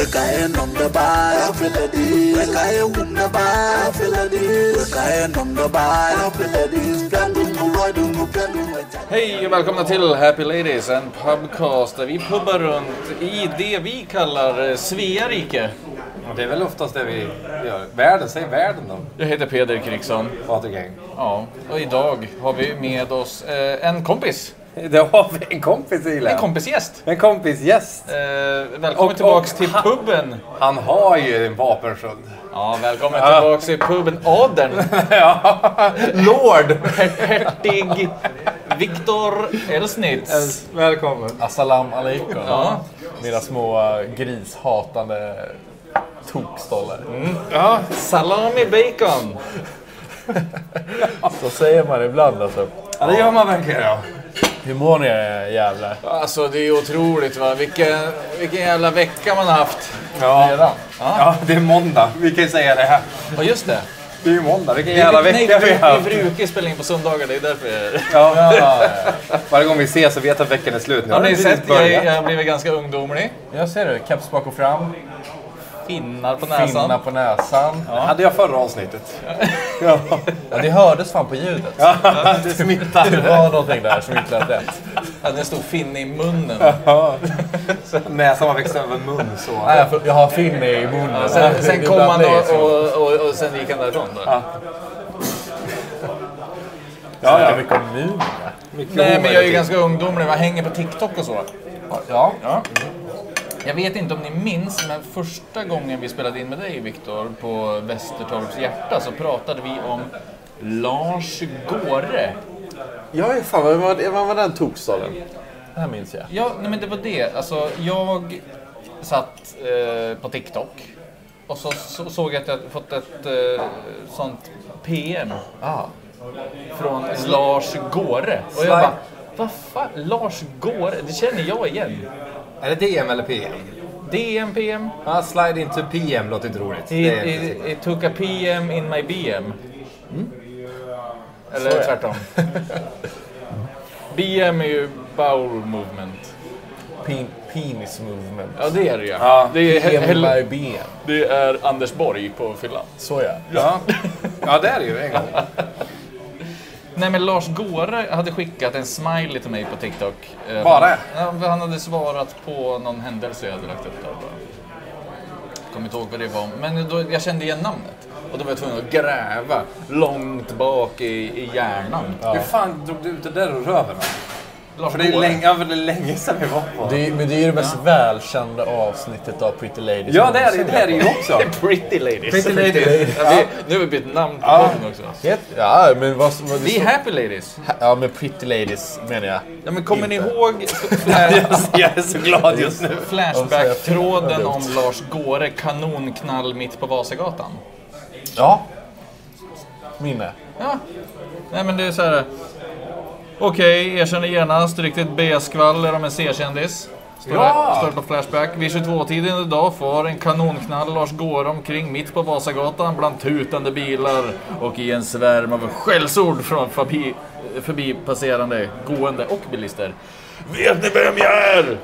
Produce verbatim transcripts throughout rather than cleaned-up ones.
Rekayen on the bar, Philadies. Rekayen on the bar, Philadies. Rekayen on the bar, Philadies. Hej och välkomna till Happy Ladies, en podcast där vi pubbar runt i det vi kallar Svearike. Det är väl oftast det vi gör. Världen, säg världen då. Jag heter Peder Kriksson. Patrik Eng. Ja, och idag har vi med oss eh, en kompis. Det har vi en kompis i. En kompisgäst. En kompisgäst. Eh, välkommen och, tillbaks och, till han, puben. Han har ju en vapensköld. Ja, välkommen ja. tillbaks till puben Adern. Ja. Lord. Hertig Viktor Elsnitz. Välkommen. Assalam alaikum. Ja. Mina små grishatande tokstollar. Mm. Ja, salami bacon. Så säger man ibland alltså. Ja, det gör man verkligen. Ja. Hur mår ni jävlar? Alltså det är otroligt va. Vilken, vilken jävla vecka man har haft. Ja. Redan. Ja. Ja, det är måndag. Vi kan ju säga det här. Ja, just det. Det är ju måndag. Vilken jävla vi, vecka nej, vi har haft. Vi brukar spela in på söndagar, det är därför jag... Ja, ja, ja. Varje gång vi ses så vet att veckan är slut. Nu har har ni sett? Jag, jag har blivit ganska ungdomlig. Jag ser det. Keps bak och fram. Finnar på näsan. Finnar på näsan. Ja. Hade jag förra avsnittet. Ja. Ja, det hördes fan på ljudet. Ja, det smittade. Det var någonting där som inte lät rätt. Ja, det stod finne i munnen. Ja. Näsan var växt över mun så. Nej, jag har finne i munnen. Ja, sen sen kom han och, och, och, och sen gick han därifrån då. Ja. Ja, ja. Mycket om nu. Nej, men jag är ju ganska ungdomlig. Jag hänger på TikTok och så. Ja. Ja. Jag vet inte om ni minns, men första gången vi spelade in med dig, Viktor, på Västertorps hjärta så pratade vi om Lars Gåre. Ja, fan, vad var, vad var den tokstollen? Det här minns jag. Ja, nej, men det var det. Alltså, jag satt eh, på TikTok och så, så såg jag att jag fått ett eh, sånt P M Ah. från Lars Gåre. Och jag bara, vad fan, Lars Gåre, det känner jag igen. Är det D M eller P M? D M P M. Ja, slide into P M låter inte roligt. It, it, it took a P M in my B M. Mm. Eller så tvärtom. B M är ju bowel movement. Pen, penis movement. Ja, det är det ju. Ja. Det är, P M hel, by B M. det är Anders Borg på fyllan. Så ja. Ja. Ja, det är det ju en gång. Nej, men Lars Gåre hade skickat en smiley till mig på TikTok. Bara? Han, han hade svarat på någon händelse jag hade lagt upp där. Jag kommer inte ihåg vad det var. Men då, jag kände igen namnet. Och då var jag tvungen att gräva långt bak i, i hjärnan. Ja. Hur fan drog du ut det där ur röven? Lars För det är Gåre. länge, ja, det är länge sedan vi var på. Det är, men det är ju det mest ja. välkända avsnittet av Pretty Ladies. Ja, det är det, det är det ju också. Pretty Ladies. Pretty Ladies. Ja, vi, nu har vi bytt namn på Ja. podden också. Ja, men vad... vad Vi är Happy Ladies. Ja, men Pretty Ladies menar jag. Ja, men kommer ni Inte. ihåg Jag är så glad just nu. Flashback-tråden om Lars Gåre kanonknall mitt på Vasagatan? Ja. Minne. Ja. Nej, men det är så här. Okej, okay, erkänner genast riktigt B-skvaller om en C-kändis. Står, ja. står på Flashback. Vid tjugotvå-tiden idag får en kanonknall Lars Gåre omkring mitt på Vasagatan bland tutande bilar och i en svärm av skällsord från förbi, förbipasserande, gående och bilister. Vet ni vem jag är?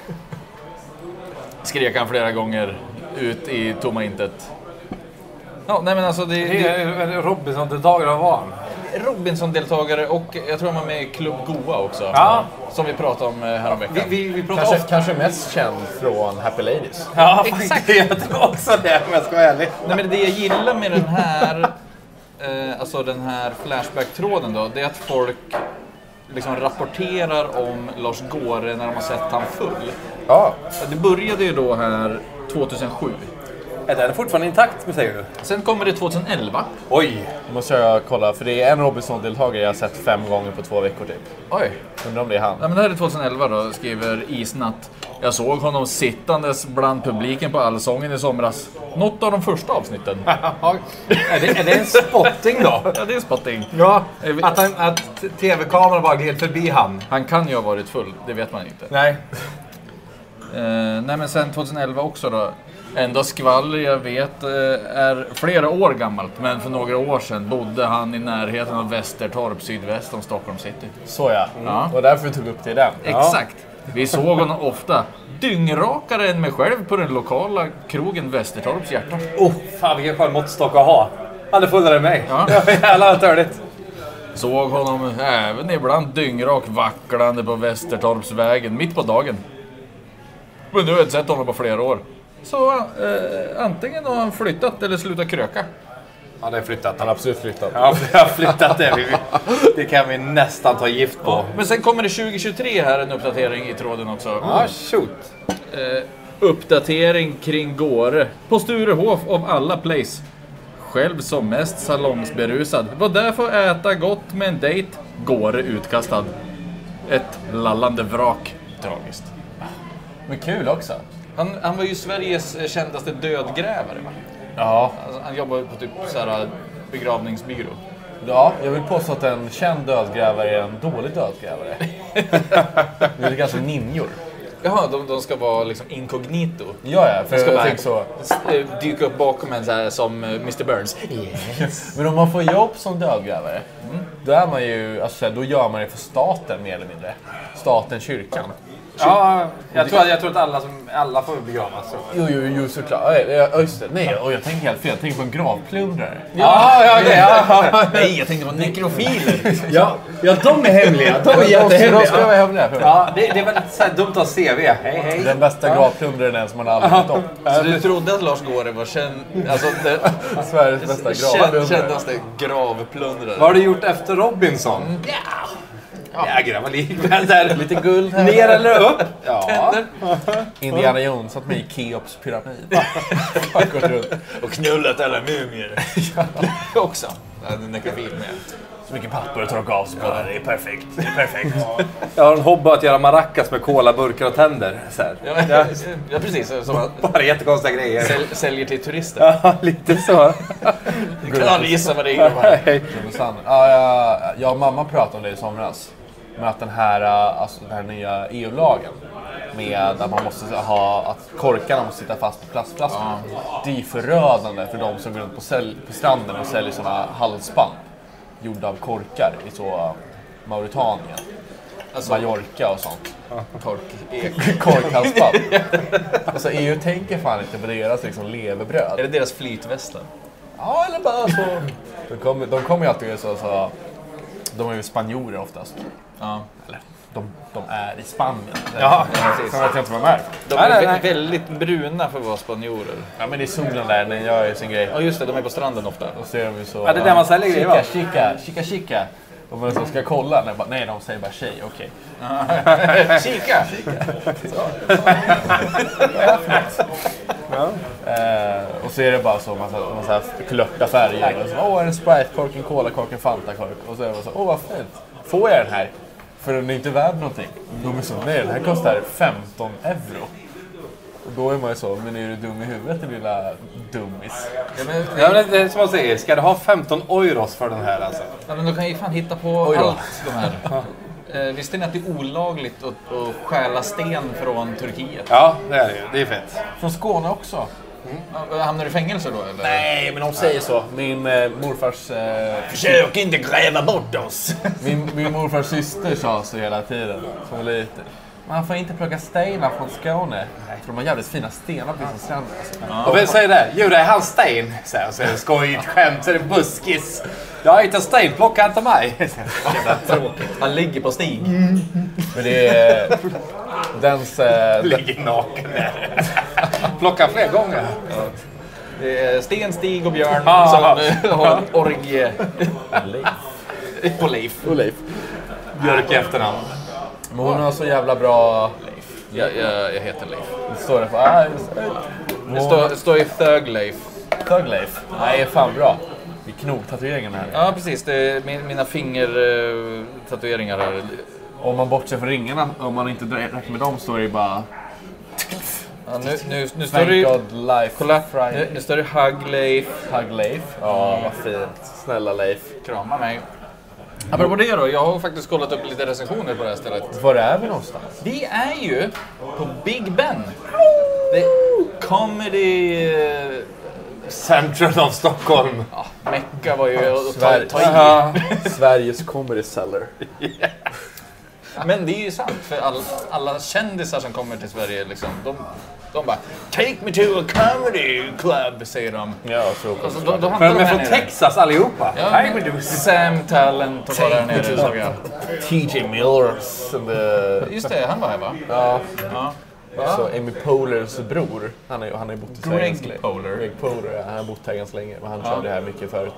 Skrek han flera gånger ut i tomma intet. Ja, nej men alltså det, det är Robinson-deltagare var han. Robinson-deltagare och jag tror han var med i Klubb Goa också. Ja. Som vi pratade om häromveckan. Vi, vi, vi Kanske, ofta. kanske mest känd från Happy Ladies. Ja, exakt. Jag tror också det, om jag ska vara ärlig. Nej, men det jag gillar med den här eh, alltså den här Flashback-tråden då, det är att folk liksom rapporterar om Lars Gåre när de har sett han full. Ja. Det började ju då här tjugohundrasju. Är den fortfarande intakt, med säger du? Sen kommer det tjugoelva. Oj! Nu måste jag kolla, för det är en Robinson-deltagare jag har sett fem gånger på två veckor typ. Oj. Undrar om det är han. Ja, men det här är tjugoelva då, skriver Isnatt. Jag såg honom sittandes bland publiken på Allsången i somras. Något av de första avsnitten. är, det, är det en spotting då? Ja, det är spotting. Ja, att, han, att tv-kameran bara gled förbi han. Han kan ju ha varit full, det vet man inte. Nej. Eh, nej men sen tjugoelva också då. Enda skvaller jag vet eh, är flera år gammalt. Men för några år sedan bodde han i närheten av Västertorp, sydväst om Stockholm city. Så ja. Ja. Och därför vi tog upp det i den. Exakt. Vi såg honom ofta dyngrakare än mig själv på den lokala krogen Västertorps hjärta. Oh, fan vilken skön måttstock att ha. Han är fullare än mig. Ja. Jävlar vad törligt. Såg honom även ibland dyngrak vacklande på Västertorpsvägen mitt på dagen. Men nu har jag inte sett honom på flera år. Så eh, antingen har han flyttat eller slutat kröka. Ja, det är flyttat. Han har absolut flyttat. Ja, jag har flyttat det. Det kan vi nästan ta gift på. Men sen kommer det tjugo tjugotre här, en uppdatering i tråden också. Ja, shoot. Eh, uppdatering kring Gåre. På Sturehof av alla place. Själv som mest salongsberusad. Var där för att äta gott med en dejt. Gåre utkastad. Ett lallande vrak. Tragiskt. Men kul också. Han, han var ju Sveriges kändaste dödgrävare, va? Ja. Alltså, han jobbar på typ såhär begravningsbyrå. Ja, jag vill påstå att en känd dödgrävare är en dålig dödgrävare. Det är ganska ninjor. Jaha, de, de ska vara liksom inkognito. Ja, ja, för De ska jag bara tänker så. eh, dyka upp bakom en så här som eh, mister Burns. Men om man får jobb som dödgrävare, då är man ju, alltså, då gör man det för staten mer eller mindre. Staten, kyrkan. Ja, jag tror, jag tror att alla, som, alla får begravas. Jo, jo, jo, såklart. Ja, just det. Nej, och jag tänker helt fel. Jag tänker på en gravplundrare. Ja, ja, okej. Ja. Nej, jag tänkte på nekrofiler. Ja, ja, de är hemliga. De är De ska jättehemliga. vara hemliga. Ja, det, det är väldigt så här dumt att ha C V. Hej, hej. Den bästa gravplundraren är den som man aldrig vet om. Så du trodde att Lars Gåre var känd, alltså det, Sveriges bästa känd, gravplundrare. kändaste gravplundrare. Vad har du gjort efter Robinson? Ja. Ja, grabbar, likväl där. Lite guld här. Ner eller upp? Ja. Indiana Jones satt med i Keops pyramid. Gått runt. Och knullat alla mumier. Också. En nekrofil med. Så mycket papper att torka av sig på. Det är perfekt. Det är perfekt. Jag har en hobby att göra maracas med kolaburkar och tänder. Så här. Ja, ja, ja precis. Som att Bara jättekonstiga grejer. säl, säljer till turister. Ja, lite så. Du kan aldrig gissa vad det är. Hej. Ja, jag, jag och mamma pratade om det i somras. Med att den här, alltså den här nya E U-lagen. Med att man måste ha, att korkarna måste sitta fast på plastflaskor. Det är förödande för de som går runt på, sälj, på stranden och säljer sådana halsband. Gjorda av korkar i så Mauritanien. Alltså, Mallorca och sånt. Kork. Korkhalsband. Alltså E U tänker fan inte på deras liksom levebröd. Är det deras flytvästar? Ja, eller bara så. De kommer, de kommer ju alltid så, så. De är ju spanjorer oftast. Ja. Eller, de, de är i Spanien. Ja, precis. Sen vet jag inte vad de är. De Nej, är nej, vä- nej. väldigt bruna för att vara spanjorer. Ja, men det är solen där, den gör ju sin grej. Ja just det, de är på stranden ofta. Och så är de ju så... Ja, det är där man säljer grejer, va? Chica, chica, chica, chica. Och man så ska kolla, nej, bara, nej de säger bara tjej, okej. Kika! Eh, och så är det bara så massa, massa klörta färger. Och så, åh, en Sprite-kork, en Cola-kork, en Fanta-kork. Och så är det så, åh vad fint. Får jag den här? För den är inte värd någonting. De är så, nej den här kostar femton euro. Och då är man ju så, men är du dum i huvudet din lilla dummis? Ja, men, Ja, men det är som man säger, ska du ha femton euros för den här alltså? ja, men de kan ju fan hitta på Oj då. allt de här. Eh, visste ni att det är olagligt att, att stjäla sten från Turkiet? Ja, det är det ju. Det är fett. Från Skåne också. Ja, hamnar du i fängelse då eller? Nej, men de säger så. Min eh, morfars... Eh, Försök inte gräva bort oss! min, min morfars syster sa så hela tiden. Som var lite. Man får inte plocka stenar från Skåne. För de har jävligt fina stenar på vissa stränder. Alltså. Och vem säger det? Jo, det är hans sten. Så här, så är det skojigt skämt, så är det buskis. Jag har inte sten, plocka inte mig. Jävla tråkigt. Han ligger på stig. Men det är... Dens... Eh, den, Ligger naken där. Plocka fler gånger. Det är Sten, Stig och Björn Ah. som eh, har en orgie på Leif. och Leif. Björk i efternamn. Men hon har så jävla bra... Jag, jag, jag heter Leif. Det står det på... Ah, Det står, det står i Thug Leif. Thug Leif. Nej, fan bra. Det är knoktatueringen här. Ja precis, det är min, mina fingertatueringar här. Om man bortser från ringarna, om man inte räknar med dem, står det bara... Ja, nu, nu, nu står Thank det God Life kolla, nu, Friday. nu står det Hug Leif. Hug Leif. Ja, vad fint. Snälla Leif. Krama mig. Apropå det då, jag har faktiskt kollat upp lite recensioner på det här stället. Var är vi någonstans? Vi är ju på Big Ben. Det comedy... eh, Central of Stockholm. Ja, Mecka var ju att ta, Sverige. ta i. Aha. Sveriges comedy cellar. Men det är ju sant, för all, alla kändisar som kommer till Sverige, liksom, de, de bara take me to a comedy club, säger de. Ja, så Alltså, då, då Men hamnar de de är här från nere. Texas allihopa. Ja, Nej, men men du... Sam Talent och var där nere, såg jag. T J Millers and the... Just det, han var här va? Ja. Ja. Så Amy Pohlers bror, han har han har ju bott i Sverige Greg ganska länge. Poehler. Greg Poehler, ja, han har bott här ganska länge, men han Ja. körde här mycket förut.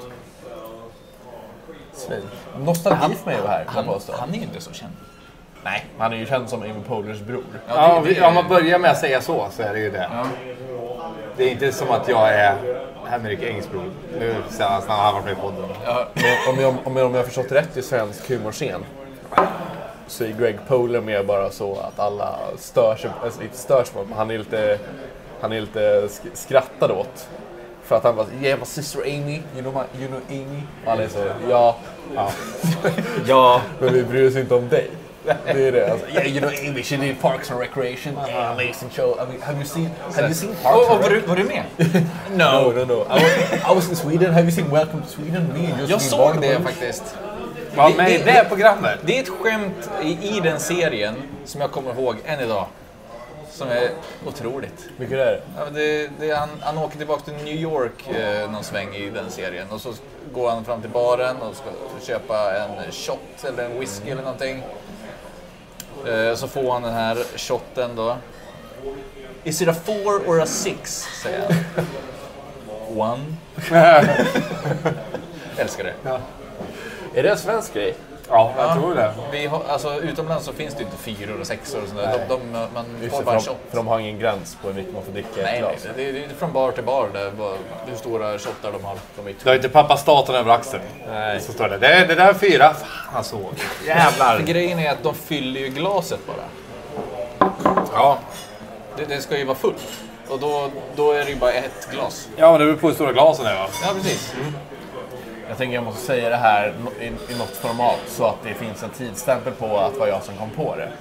Svin. Nostalgi för mig att vara här, kan jag Han, påstå. han är ju inte så känd. Nej, han är ju känd som Amy Pohlers bror. Ja, det- det- om man börjar med att säga så, så är det ju det. Ja. Det är inte som att jag är Henrik Engsbror. Nu senast när han var med i podden. Ja. Men om jag, om jag, om jag har förstått rätt i svensk humorscen så är Greg Poehler mer bara så att alla stör sig, alltså inte stör sig på, men han är lite, han är lite sk- skrattad åt. För att han bara, yeah my sister Amy, you know, my, you know Amy. Och alla är så, ja, Ja. ja, men vi bryr oss inte om dig. Det är det. Alltså, yeah, you know Amy, she did Parks and Recreation. Yeah, amazing show. I mean, have you seen, have you seen Parks Och, och and var, du, Rec? var du med? No, no, no. I was, I was in Sweden. Have you seen Welcome to Sweden? Me and Jag Josephine såg Barnum. det faktiskt. Var med i Det- det det- programmet. Det är ett skämt i, i den serien som jag kommer ihåg än idag. Som är otroligt. Vilket är det? Ja, men det, det, han, han åker tillbaka till New York eh, någon sväng i den serien. Och så går han fram till baren och ska köpa en shot eller en whisky eller någonting. Eh, så får han den här shotten då. Is it a four or a six? Säger han. One. Älskar det. Är det en svensk grej? Ja, jag tror det. Vi har, alltså, utomlands så finns det inte fyror och sexor och sånt där. De, de, man Just får det, bara för, shot. de, för de har ingen gräns på hur mycket man får dricka i ett Nej, nej, glas. det är, det är från bar till bar där, vad- hur stora shottar de har. De är Du har inte pappa staten över axeln. Nej. Så står det. Det, det där är fyra. Fan, han såg. För Jävlar. grejen är att de fyller ju glaset bara. Ja. Det, det ska ju vara fullt. Och då, då är det ju bara ett glas. Ja, men det beror på hur stora glasen är, va? Ja, precis. Jag tänker jag måste säga det här i, i något format så att det finns en tidsstämpel på att det var jag som kom på det.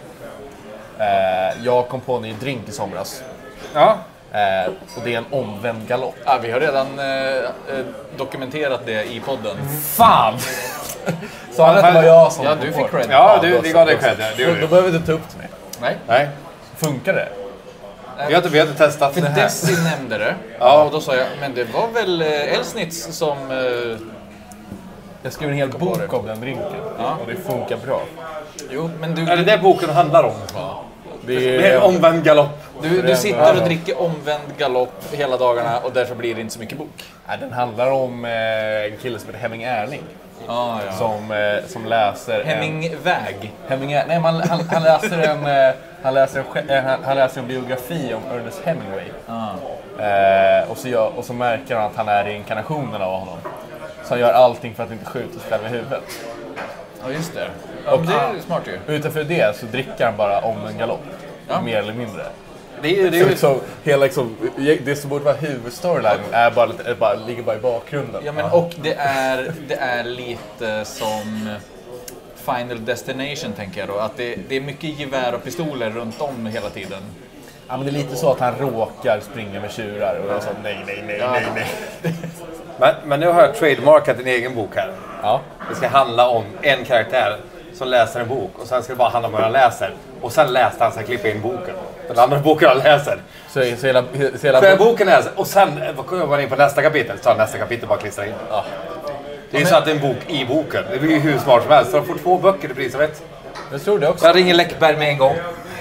Eh, jag kom på en ny drink i somras. Ja. Eh, och det är en omvänd galopp. Ja, vi har redan eh, eh, dokumenterat det i podden. Fan! Så han att det var jag som Ja, kom du på fick det. cred. Ja, du, då vi så- gav dig då- cred. Det Då, gjorde då du. behöver du ta upp till mig. Nej. Nej. Funkar det? Vi har inte, vi har inte testat För det här. Desi nämnde det. Ja. Och då sa jag, men det var väl eh, Elsnitz som... Eh, Jag skrev en hel bok om den drinken. Ja. Och det funkar bra. jo, men du... Är det det boken handlar om? Det Det är en omvänd galopp. Du, du sitter och dricker omvänd galopp hela dagarna och därför blir det inte så mycket bok. Nej, den handlar om eh, en kille som heter Hemming Erling. Ah, ja. Som, eh, som läser en... Hemingwag. Hemming Er- Nej, man, han, han, läser en, eh, han, läser en, sj- eh, han, han läser en biografi om Ernest Hemingway. Ah. Eh, och, så gör, och så märker han att han är reinkarnationen av honom. Så han gör allting för att inte skjuta sig själv i huvudet. Ja, just det. Ja, Och- men det är smart ju. Utanför det så dricker han bara om en galopp. Ja. Mer eller mindre. Det är ju... Det Så är ju liksom, hela liksom, det som borde vara huvudstoryline är bara, lite, är bara, ligger bara i bakgrunden. Ja, men och det är, det är lite som Final Destination, tänker jag då. Att det, det är mycket gevär och pistoler runt om hela tiden. Ja, men det är lite så att han råkar springa med tjurar och jag sa nej, nej, nej, nej, nej. men, men nu har jag trademarkat en egen bok här. Ja. Det ska handla om en karaktär som läser en bok och sen ska det bara handla om vad han läser. Och sen läste han, sen klippa in boken. Den andra boken han läser. Så, så hela, så hela Så är boken läser och sen eh, går man in på nästa kapitel. Så har nästa kapitel bara klistrar in. Ja. Det är ju så att det är en bok i boken. Det blir ju hur smart som helst. Så de får två böcker i pris av ett. Jag tror det också. Jag ringer Läckberg med en gång.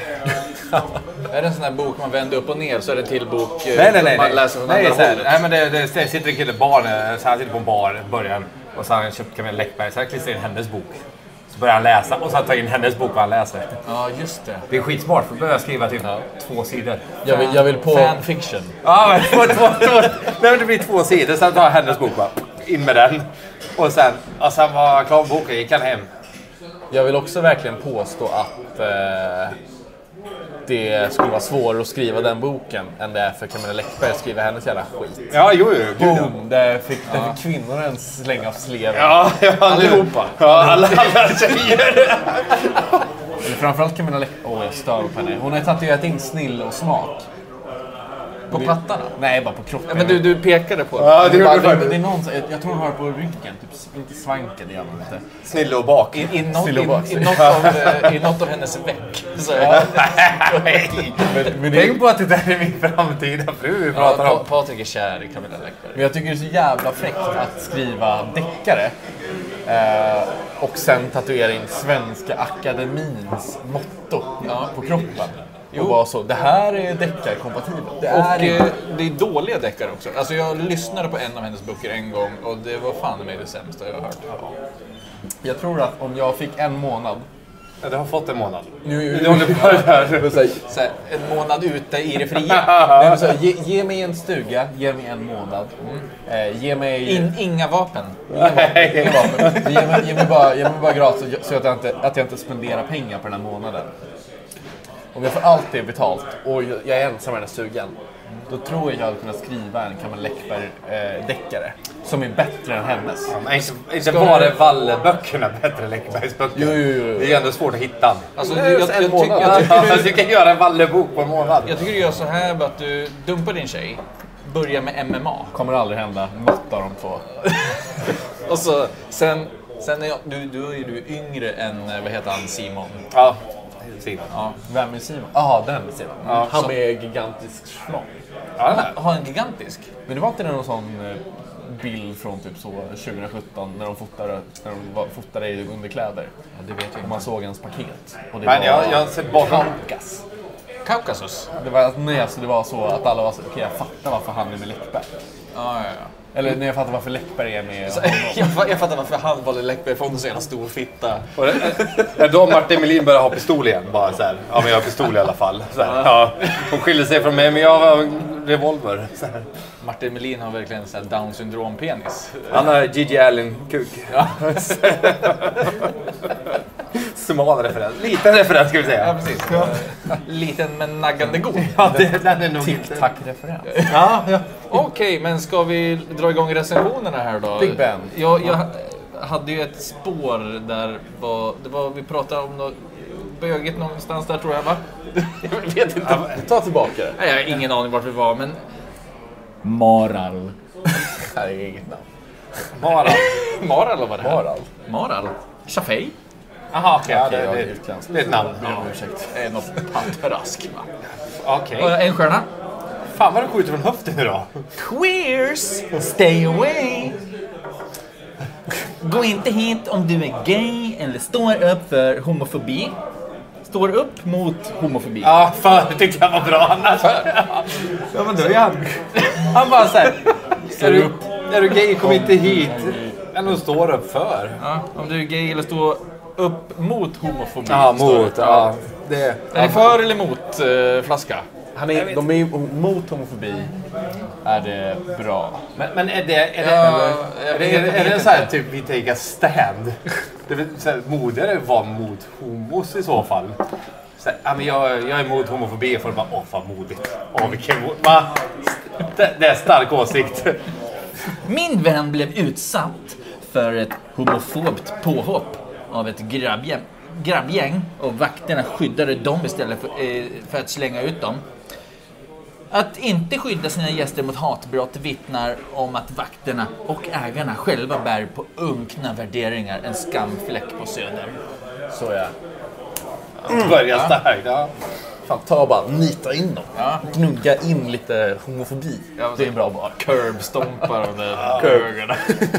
Är det en sån här bok man vänder upp och ner så är det en till bok eh, Nej, nej, nej. man nej. läser från nej, andra så här, hållet. nej men det, det, det sitter en kille bar, så han sitter på en bar i början. Och så har han köpt Camilla Läckberg. Så han klistrar in hennes bok. Så börjar han läsa och sen tar in hennes bok och han läser. Ja, just det. Det är skitsmart för då börjar jag skriva typ två sidor. Jag vill, jag vill på... Fanfiction. Ja, men två, två, två. Nej, men det blir två sidor. Sen tar jag hennes bok bara. In med den. Och sen, och sen var jag klar med boken. Gick han hem. Jag vill också verkligen påstå att eh, det skulle vara svårare att skriva den boken än det är för Camilla Läckberg att skriva hennes jävla skit. Ja, jo, jo. Gud, ja. Boom! Där fick, där fick kvinnor en släng av sleven. Ja, ja, Allihopa. Ja, alla, alla tjejer. Men framförallt Camilla Läckberg. Åh, jag stör på henne. Hon har tatuerat in snill och smak. På pattarna? Nej, bara på kroppen. Ja, men du, du pekade på det. Ja, det, det är gjorde bara, du det, det är någon, jag, jag tror hon har på ryggen, typ, inte svanken, det gör man inte. Snille och bak. I, i, något, Snille och i, bak. i, något av, eh, I något av hennes veck. Så, ja. Men, men, det, Tänk på att det där är min framtida fru vi Ja, pratar Pa- om. Patrik är kär i Camilla Läckberg. men jag tycker det är så jävla fräckt att skriva deckare eh, och sen tatuera in Svenska Akademins motto Ja. på kroppen. Jo. Och vara så, det här är deckarkompatibelt. Det Och är eh, inte. det är dåliga deckare också. Alltså jag lyssnade på en av hennes böcker en gång och det var fan med det sämsta jag har hört. Jag tror att om jag fick en månad. Ja, du har fått en månad. Nu, Du håller på där. så här, Så här, en månad ute i det fria. nej, men så här, ge, ge mig en stuga, ge mig en månad. Eh, ge mig... In, inga vapen. Inga vapen. Inga vapen. Ge, mig, ge, mig bara, ge mig bara gratis så att jag, inte, att jag inte spenderar pengar på den här månaden. Om jag får allt det betalt och jag är ensam i den här stugan, då tror jag att jag hade kunnat skriva en Camilla Läckberg-deckare som är bättre än hennes. Ja, men inte, inte bara Valle-böckerna bättre än Läckbergs böcker. Jo, jo, jo. Det är ändå svårt att hitta. Alltså, Det jag, är jag, en jag, tyck, månad. jag, tycker Ja, du, du kan göra en Valle-bok på en månad. jag tycker du gör så här med att du dumpar din tjej, börjar med M M A. Kommer aldrig hända något av de två. Och så, sen, sen är jag, du, du är ju yngre än, vad heter han, Simon. Ja, Simon. Ja. Vem är Simon? Jaha, den är Simon. Ja, Han så- med gigantisk schlong. Ja, Har en gigantisk. Men det var inte någon sån eh, bild från typ så tjugosjutton när de fotade, när de var, fotade i underkläder? Ja, det vet jag Och man inte. såg hans paket. Och det men var jag, jag har sett bakom. Kaukas. Kaukasus. Det var, nej, alltså det var så att alla var så, okej, jag fattar varför han är med Läckberg. Ja, ja, ja. Eller nej, jag fattar varför Läckberg är med Så, honom. jag, fa- jag fattar varför han valde Läckberg för en så jävla stor fitta. Och det- När då Martin Melin började ha pistol igen, bara så här, ja men jag har pistol i alla fall. Så här, ja, hon skiljer sig från mig, men jag har en revolver. Så här. Martin Melin har verkligen så här Down syndrom-penis. Han har Gigi Allen-kuk. Ja. Smal referens. Liten referens ska vi säga. Ja, precis. Liten men naggande god. Ja, det, den är nog inte... Tic-tac-referens. Ja, ja. Okej, men ska vi dra igång recensionerna här då? Big Ben. Jag, jag hade ju ett spår där var, det var, vi pratade om något bögigt någonstans där tror jag, va? Jag vet inte. Ta tillbaka det. Nej, jag har ingen aning vart vi var, men... Maral. Det här är inget namn. Bara. Maral, eller vad det här? Maral. Maral. Chafej? Jaha, okej. Ja, Okej, det, jag är det, utländskt. det är ett namn. Ber om ursäkt. Det är något pattrask, va? Okej. Och en stjärna. Fan vad du skjuter från höften nu då. Queers, stay away. Gå inte hit om du är gay eller står upp för homofobi. Står upp mot homofobi. Ja, fan det tyckte jag var bra annars. Ja, men då är han... Han bara såhär... Är du, är du gay, kom inte hit. Eller står upp för. Ja, om du är gay eller står upp mot homofobi. Ja, står mot. det. Ja, det... Är ni för eller mot eh, flaska? Han är, de är ju mot homofobi. Är det bra? Men, men är det... Är det, Ja, eller, jag är det, vet- är det, jag är det vet så här inte. typ vi take a stand? Det är så här, modigare att vara mot homos i så fall. Så här, ja, men jag, jag är emot homofobi för att bara, åh fan modigt. Åh vilken mod... Va? Det, det är stark åsikt. Min vän blev utsatt för ett homofobt påhopp av ett grabbgäng, grabbgäng och vakterna skyddade dem istället för, eh, för att slänga ut dem. Att inte skydda sina gäster mot hatbrott vittnar om att vakterna och ägarna själva bär på unkna värderingar, en skamfläck på Söder. Så ja. Börja starkt. Ja. Fan, ta bara nita in dem. Ja. Gnugga in lite homofobi. Det är bra bara. Curbstompar de där högarna.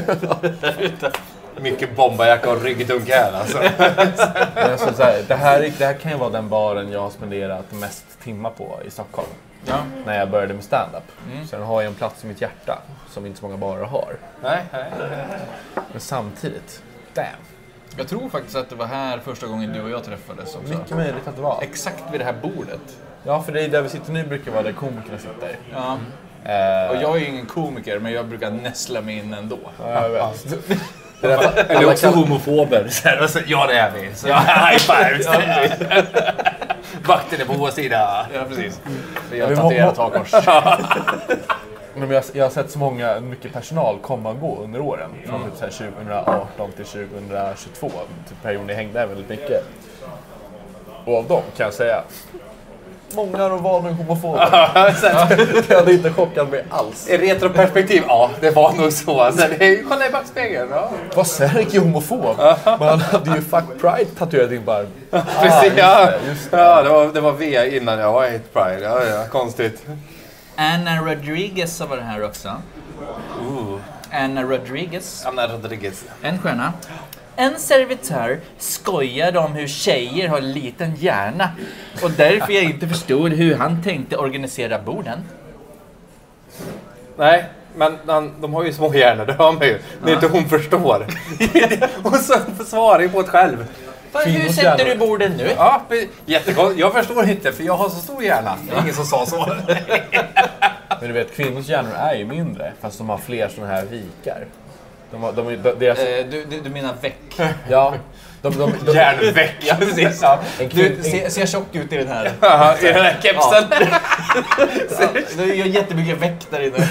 Mycket bombarjacka och ryggdunk här alltså. Men alltså, så här, det, här, det här kan ju vara den baren jag har spenderat mest timmar på i Stockholm. Ja. När jag började med stand-up. Så den har ju en plats i mitt hjärta som inte så många barer har. Nej, nej. Men samtidigt, damn. Jag tror faktiskt att det var här första gången du och jag träffades också. Mycket möjligt att det var. Exakt vid det här bordet. Ja, för det är där vi sitter nu brukar vara där komikerna sitter. Ja. Eh, Och jag är ju ingen komiker, men jag brukar näsla mig in ändå. ja, jag vet. Det är alla också kan- homofober. Så här, och så, ja, det är vi. Så, high five. Vakten är på vår sida. Ja, precis. Vi Ja, har vi må- tatuerat må- hakkors. Men jag, jag har sett så många, mycket personal komma och gå under åren. Från typ så här tjugoarton till tjugohundratjugotvå. Typ perioden jag hängde där väldigt mycket. Och av dem kan jag säga, många och varning homofober. Det hade inte chockat mig alls. I retroperspektiv, ja, det var nog så. Alltså, det är, kolla i backspegeln. Ja. Vad Sergej homofob? Man hade ju fuck Pride tatuerat in bara. Precis, ja. Just det, just det. Ja, det var, det var V innan jag var hate Pride. Ja, ja, konstigt. Anna Rodriguez var det här också. Uh. Anna Rodriguez. Anna Rodriguez. En stjärna. En servitör skojade om hur tjejer har liten hjärna och därför jag inte förstod hur han tänkte organisera borden. Nej, men han, de har ju små hjärnor, det har man ju. Det är inte hon förstår. Hon svarar ju på det själv. Hur sätter du borden nu? Ja, jättekonstigt. Jag förstår inte, för jag har så stor hjärna. Det är ingen som sa så. Men du vet, kvinnors hjärnor är ju mindre, fast de har fler sådana här vikar. De har, de, de, deras... eh, du, du, du menar väck? Ja. De, de, de, Hjärnväck. Ja, precis. Ja. Du ser, ser tjock ut i den här. Ja, i den här kepsen. Ja, du gör jättemycket väck där inne.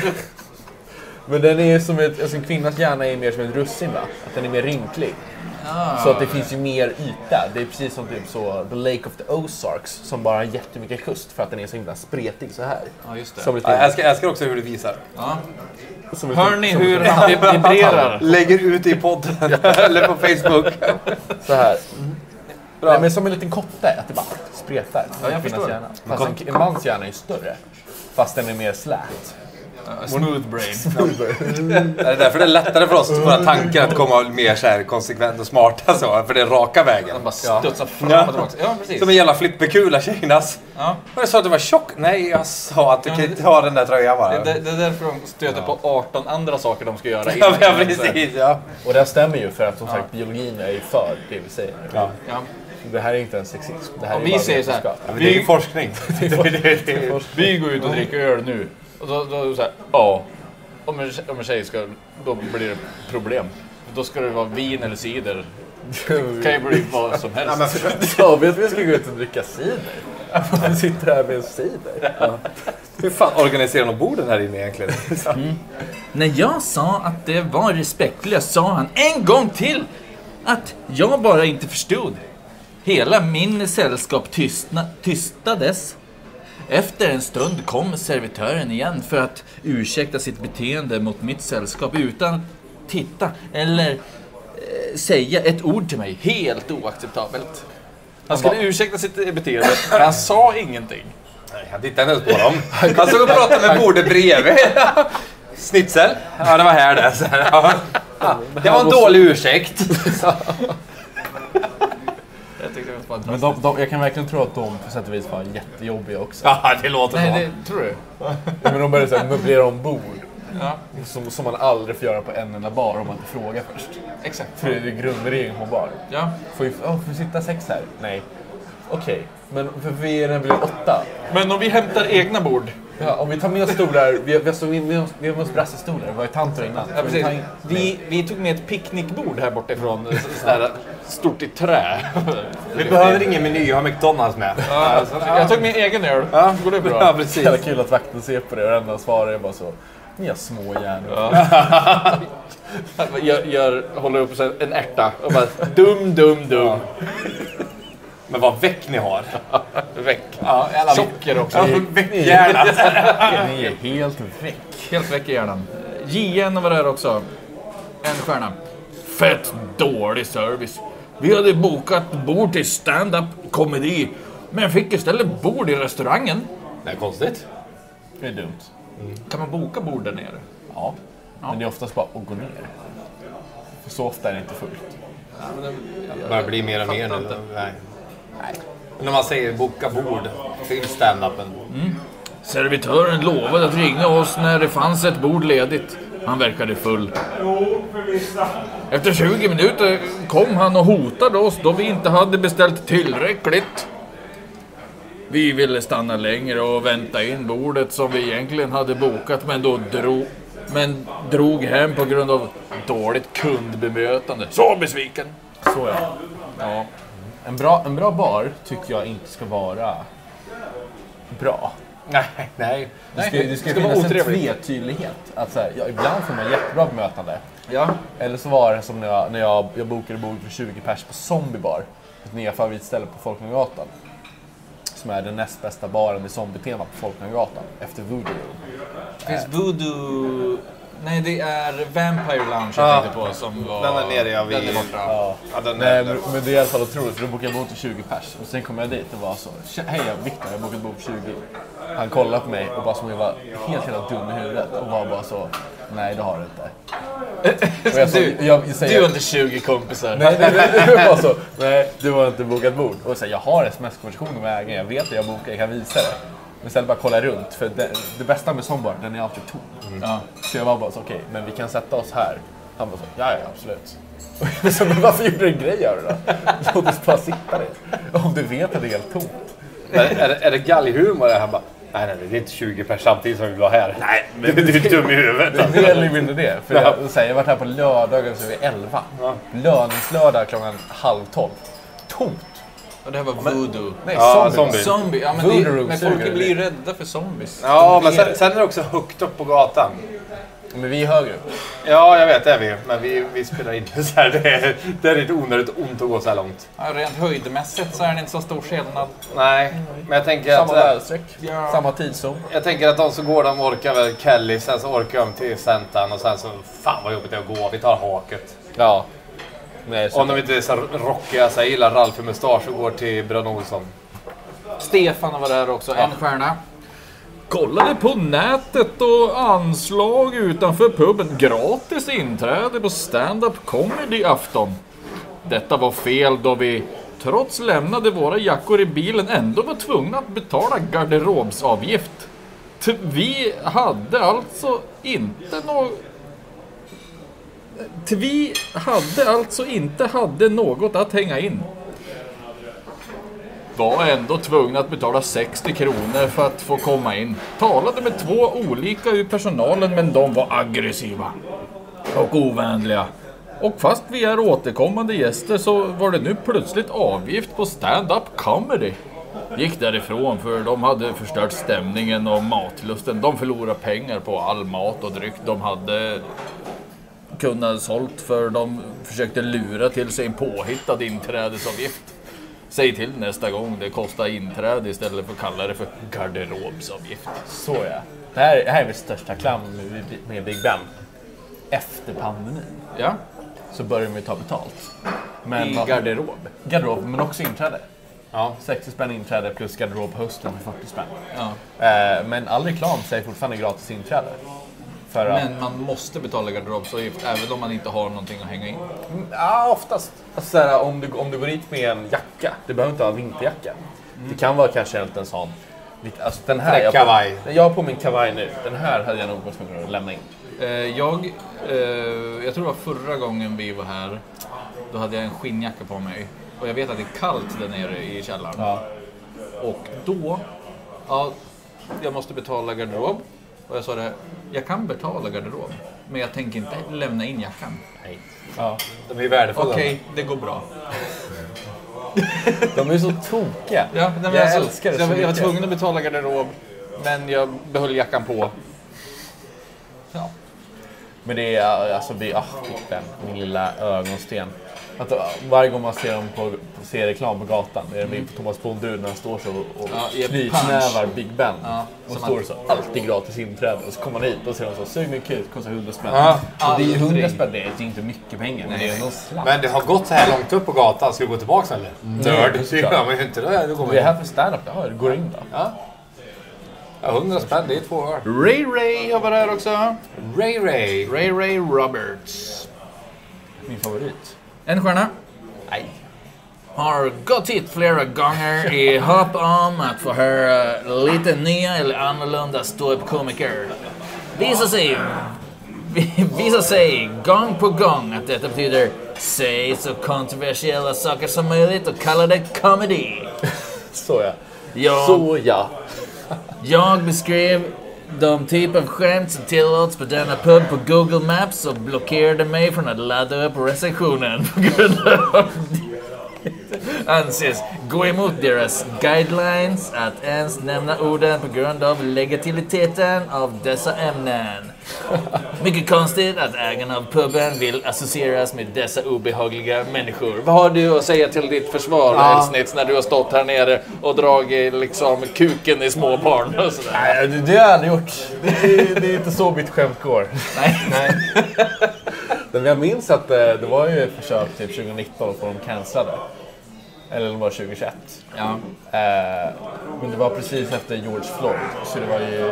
Men den är som ett, alltså en kvinnas hjärna är mer som en russin, va? Att den är mer rynklig. Ah. Så att det finns ju mer yta. Det är precis som typ så The Lake of the Ozarks som bara har jättemycket kust för att den är så himla spretig så här. Ja, just det. Som lite, Ja, jag, älskar, jag älskar också hur du visar. Ja. som lite, Hör ni som hur lite- han vibrerar? Lägger ut i podden eller på Facebook. så här. Bra. Nej, men som en liten kotte, att det bara spretar. Ja, jag Kvinnans förstår. hjärna. Fast en, en mans hjärna är större. Fast den är mer slät. Smooth brain. Det är därför det är lättare för oss våra tankar att komma mer så här konsekvent och smarta så. För det är raka vägen. De bara studsar fram Ja. och tillbaka. Ja, precis. Som en jävla flipperkula tjejernas. Ja. Var det så att du var tjock? Nej, jag sa att du kan inte ha den där tröjan bara. Det, det är därför de stöter på arton andra saker de ska göra. Ja, ja, precis. Ja. Och det här stämmer ju för att som sagt biologin är ju för det vi säger. Ja. Ja. Det här är inte en sexism. Det här Och är vi bara säger så här, vetenskap. Ja, men det är ju forskning. det, det, det, det. Vi går ut och dricker öl nu. Och då, då är det så här, ja. Om en, om en tjej ska, då blir det problem. Då ska det vara vin eller cider. Det kan ju bli vad som helst. Ja, men för, Jag vet att vi ska gå ut och dricka cider. Vi sitter här med en cider. Ja. hur fan organiserar de borden här inne egentligen? När jag sa att det var respektlöst sa han en gång till att jag bara inte förstod. Hela min sällskap tystna, tystades. Efter en stund kom servitören igen för att ursäkta sitt beteende mot mitt sällskap utan att titta eller eh, säga ett ord till mig. Helt oacceptabelt. Han skulle ursäkta sitt beteende, men han sa ingenting. Nej, jag tittade inte ens på dem. Han stod och pratade med bordet bredvid. Snitsel? Ja, det var här det. Så här, ja. Det var en dålig ursäkt. Jag tyckte det var Men fantastiskt. de, de, jag kan verkligen tro att de på sätt och vis var jättejobbiga också. Ja, det låter bra. Nej, det tror du? Men de började så här, möblera om bord. Ja, Som, som man aldrig får göra på en enda bar om man inte frågar först. exakt. För det är grundregeln på bar. Ja. Får vi, oh, får vi sitta sex här? Nej. Okej, men för vi är nämligen åtta. Men om vi hämtar egna bord. Ja, om vi tar med oss stolar, vi, vi har stått in, vi har, vi har med oss brassestolar, vi var ju tanter innan. Ja, precis. Ta in- Vi, vi tog med ett picknickbord här bortifrån, sådär stort i trä. Vi behöver ingen meny, jag har McDonalds med. Ja, jag tog med egen öl. Ja, Går det ja, bra? precis. Jävla kul att vakten ser på det och enda svarar är bara så. Ni har små hjärnor. Jag, jag håller upp så här en ärta och bara dum, dum, dum. Men vad väck ni har. Väck. Ja, alla Socker också. Ja, väck gärna. Ni är helt väck. Helt väck i hjärnan. J N var där också. En stjärna. Fett dålig service. Vi hade bokat bord till stand-up komedi. Men fick istället bord i restaurangen. Det är konstigt. Det är dumt. Kan man boka bord där nere? Ja. Men det är oftast bara att gå ner. För så ofta är det inte fullt. Det börjar bli mer och mer nu. Fattar inte. Nej. Men när man säger boka bord till stand-upen. Servitören lovade att ringa oss när det fanns ett bord ledigt. Han verkade full. Efter tjugo minuter kom han och hotade oss då vi inte hade beställt tillräckligt. Vi ville stanna längre och vänta in bordet som vi egentligen hade bokat men då drog, men drog hem på grund av dåligt kundbemötande. Så besviken! Så ja. Ja. En bra, en bra bar tycker jag inte ska vara bra. Nej, nej. Det ska, Nej, det ska, det ska vara finnas en otrevligt. tvetydlighet. Att så här, ja, ibland får man jättebra bemötande. Ja. Eller så var det som när jag, när jag, jag bokade bord för tjugo pers på Zombie Bar. Ett nya favoritställe på Folkungagatan. som är den näst bästa baren i zombie-tema på Folkungagatan efter Voodoo. Finns Voodoo... Nej, det är Vampire Lounge jag Ja. tänkte på som var... Den är nere, ja, vi- Den är borta. Ja. Ja, den Nej, är, men, men det är i alla fall otroligt, för då bokade jag bord till tjugo pers. Och sen kom jag dit och var så, "Tja, hej jag är Viktor, jag har bokat bord till tjugo. Han kollade på mig och bara som jag var helt helt dum i huvudet och var bara så, nej det har du inte. Och jag, så, Du, jag, jag säger, du har inte tjugo kompisar. nej, nej, nej, det var bara så, nej du har inte bokat bord. Och så, jag har sms-konversation med ägaren, jag vet att jag bokar, jag kan visa det. Men istället bara kolla runt, för det, det bästa med Sombar, den är alltid tom. Ja. Så jag var bara så, okej, okay, men vi kan sätta oss här. Han bara så, ja, ja absolut. Och så, men varför gjorde du en grej av det då? Låt oss bara sitta där. Om du vet att det är helt tomt. är, är, det- är det galghumor det här? Bara, nej, nej, det är inte tjugo pers samtidigt som vi var här. Nej, men du är dum i huvudet. Det är mer eller mindre det. För jag, så här, jag har varit här på lördagen så är vi elva. Ja. Löningslördag klockan halv tolv. Tomt. Och det här var Voodoo. Nej, Ja, zombie. zombie. Zombie, ja men, Voodoo det, Room men suger folk det. blir ju rädda för zombies. Ja, men De sen, är- sen är det också högt upp på gatan. Men vi är högre upp. Ja, jag vet det är vi. Men vi, vi spelar in så här. Det är, det är lite onödigt ont att gå så här långt. Ja, rent höjdmässigt så är det inte så stor skillnad. Nej, men jag tänker Samma att... väderstreck. Ja. Samma tidszon. Jag tänker att de som går, de orkar väl Kelly, sen så orkar de till Centan och sen så, fan vad jobbigt det är att gå, vi tar haket. Ja. Nej, så Om de inte är så rockiga, så jag gillar Ralf i mustasch och går till Brön Olsson. Stefan var där också, en stjärna. Kollade på nätet och anslag utanför puben. Gratis inträde på stand-up comedy afton. Detta var fel då vi, trots lämnade våra jackor i bilen, ändå var tvungna att betala garderobsavgift. T- Vi hade alltså inte något... Vi hade alltså inte hade något att hänga in. Var ändå tvungna att betala sextio kronor för att få komma in. Talade med två olika ur personalen, men de var aggressiva och ovänliga. Och fast vi är återkommande gäster så var det nu plötsligt avgift på stand-up comedy. Gick därifrån för de hade förstört stämningen och matlusten. De förlorade pengar på all mat och dryck de hade kunnat sålt, för de försökte lura till sig en påhittad inträdesavgift. Säg till nästa gång det kostar inträde istället för att kalla det för garderobsavgift. Så ja. Det här, det här är väl största klam med, med Big Ben. Efter pandemin Ja, så börjar vi ta betalt. Men i vad- garderob. garderob, men också inträde. Ja. sextio spänn inträde plus garderob hösten för fyrtio spänn. Ja. Eh, men all reklam säger fortfarande gratis inträde. För att, Men man måste betala garderobsavgift även om man inte har någonting att hänga in. Mm, ja, oftast. Alltså, såhär, om, du, om du går dit med en jacka, det behöver inte vara en vinterjacka. Det kan vara kanske inte en sån. Alltså, den här, jag, Kavaj. på, jag har på min kavaj nu. Den här hade jag nog varit tvungen att lämna in. Eh, jag, eh, jag tror det var förra gången vi var här. Då hade jag en skinnjacka på mig. Och jag vet att det är kallt där nere i källaren. Ja. Och då, ja, jag måste betala garderob. Och jag sa det, jag kan betala garderob. Men jag tänker inte lämna in jackan. Nej. Ja. De är ju värdefulla. Okej, det går bra. De är så tokiga. Ja, nej, men jag alltså, älskar det så så jag, var- jag var mycket. tvungen att betala garderob. Men jag behöll jackan på. Ja. Men det är alltså, vi, ah, Big Ben, min lilla ögonsten. Att, uh, varje gång man ser dem på, på ser reklam på gatan, det är det på Thomas Bondud när han står så och Ja, i ett knytnävar punch. Big Ben. Ja, och som står att- så, alltid gratis inträde. Och så kommer man hit och ser de så, sug min kuk, kostar hundra spänn. Ja, och det är ju hundra aldrig. spänn, det är ju inte mycket pengar, men det är någon slapp. Men det har gått så här långt upp på gatan, ska vi gå tillbaka eller? Nörd. det är Det gör man ju inte. Då är det går man Vi är in. här för stand-up, ja, det går in då. Ja. Ja, hundra spänn, det är två öl. Ray Ray har varit här också. Ray Ray. Ray Ray Roberts. Min favorit. En stjärna. Nej. Har gått hit flera gånger i hopp om att få höra lite nya eller annorlunda ståuppkomiker. Visar sig, visar sig gång på gång att detta betyder säg så kontroversiella saker som möjligt och kalla det comedy. Så ja. Jag, Så ja. jag beskrev de typ av skämt som tillåts på denna pub på Google Maps och blockerade mig från att ladda upp recensionen på grund av anses gå emot deras guidelines att ens nämna orden på grund av legitimiteten av dessa ämnen. Mycket konstigt att ägarna av puben vill associeras med dessa obehagliga människor. Vad har du att säga till ditt försvar, ja. Elsnitz, när du har stått här nere och dragit liksom kuken i små barn och sådär? Nej, det, det har jag aldrig gjort. Det är, det är inte så mitt skämt går. Nej. Nej. Men jag minns att det, det var ju ett försök typ tjugonitton och de cancellade. Eller det var tjugohundratjugoett. Ja. Eh, men det var precis efter George Floyd. Så det var ju...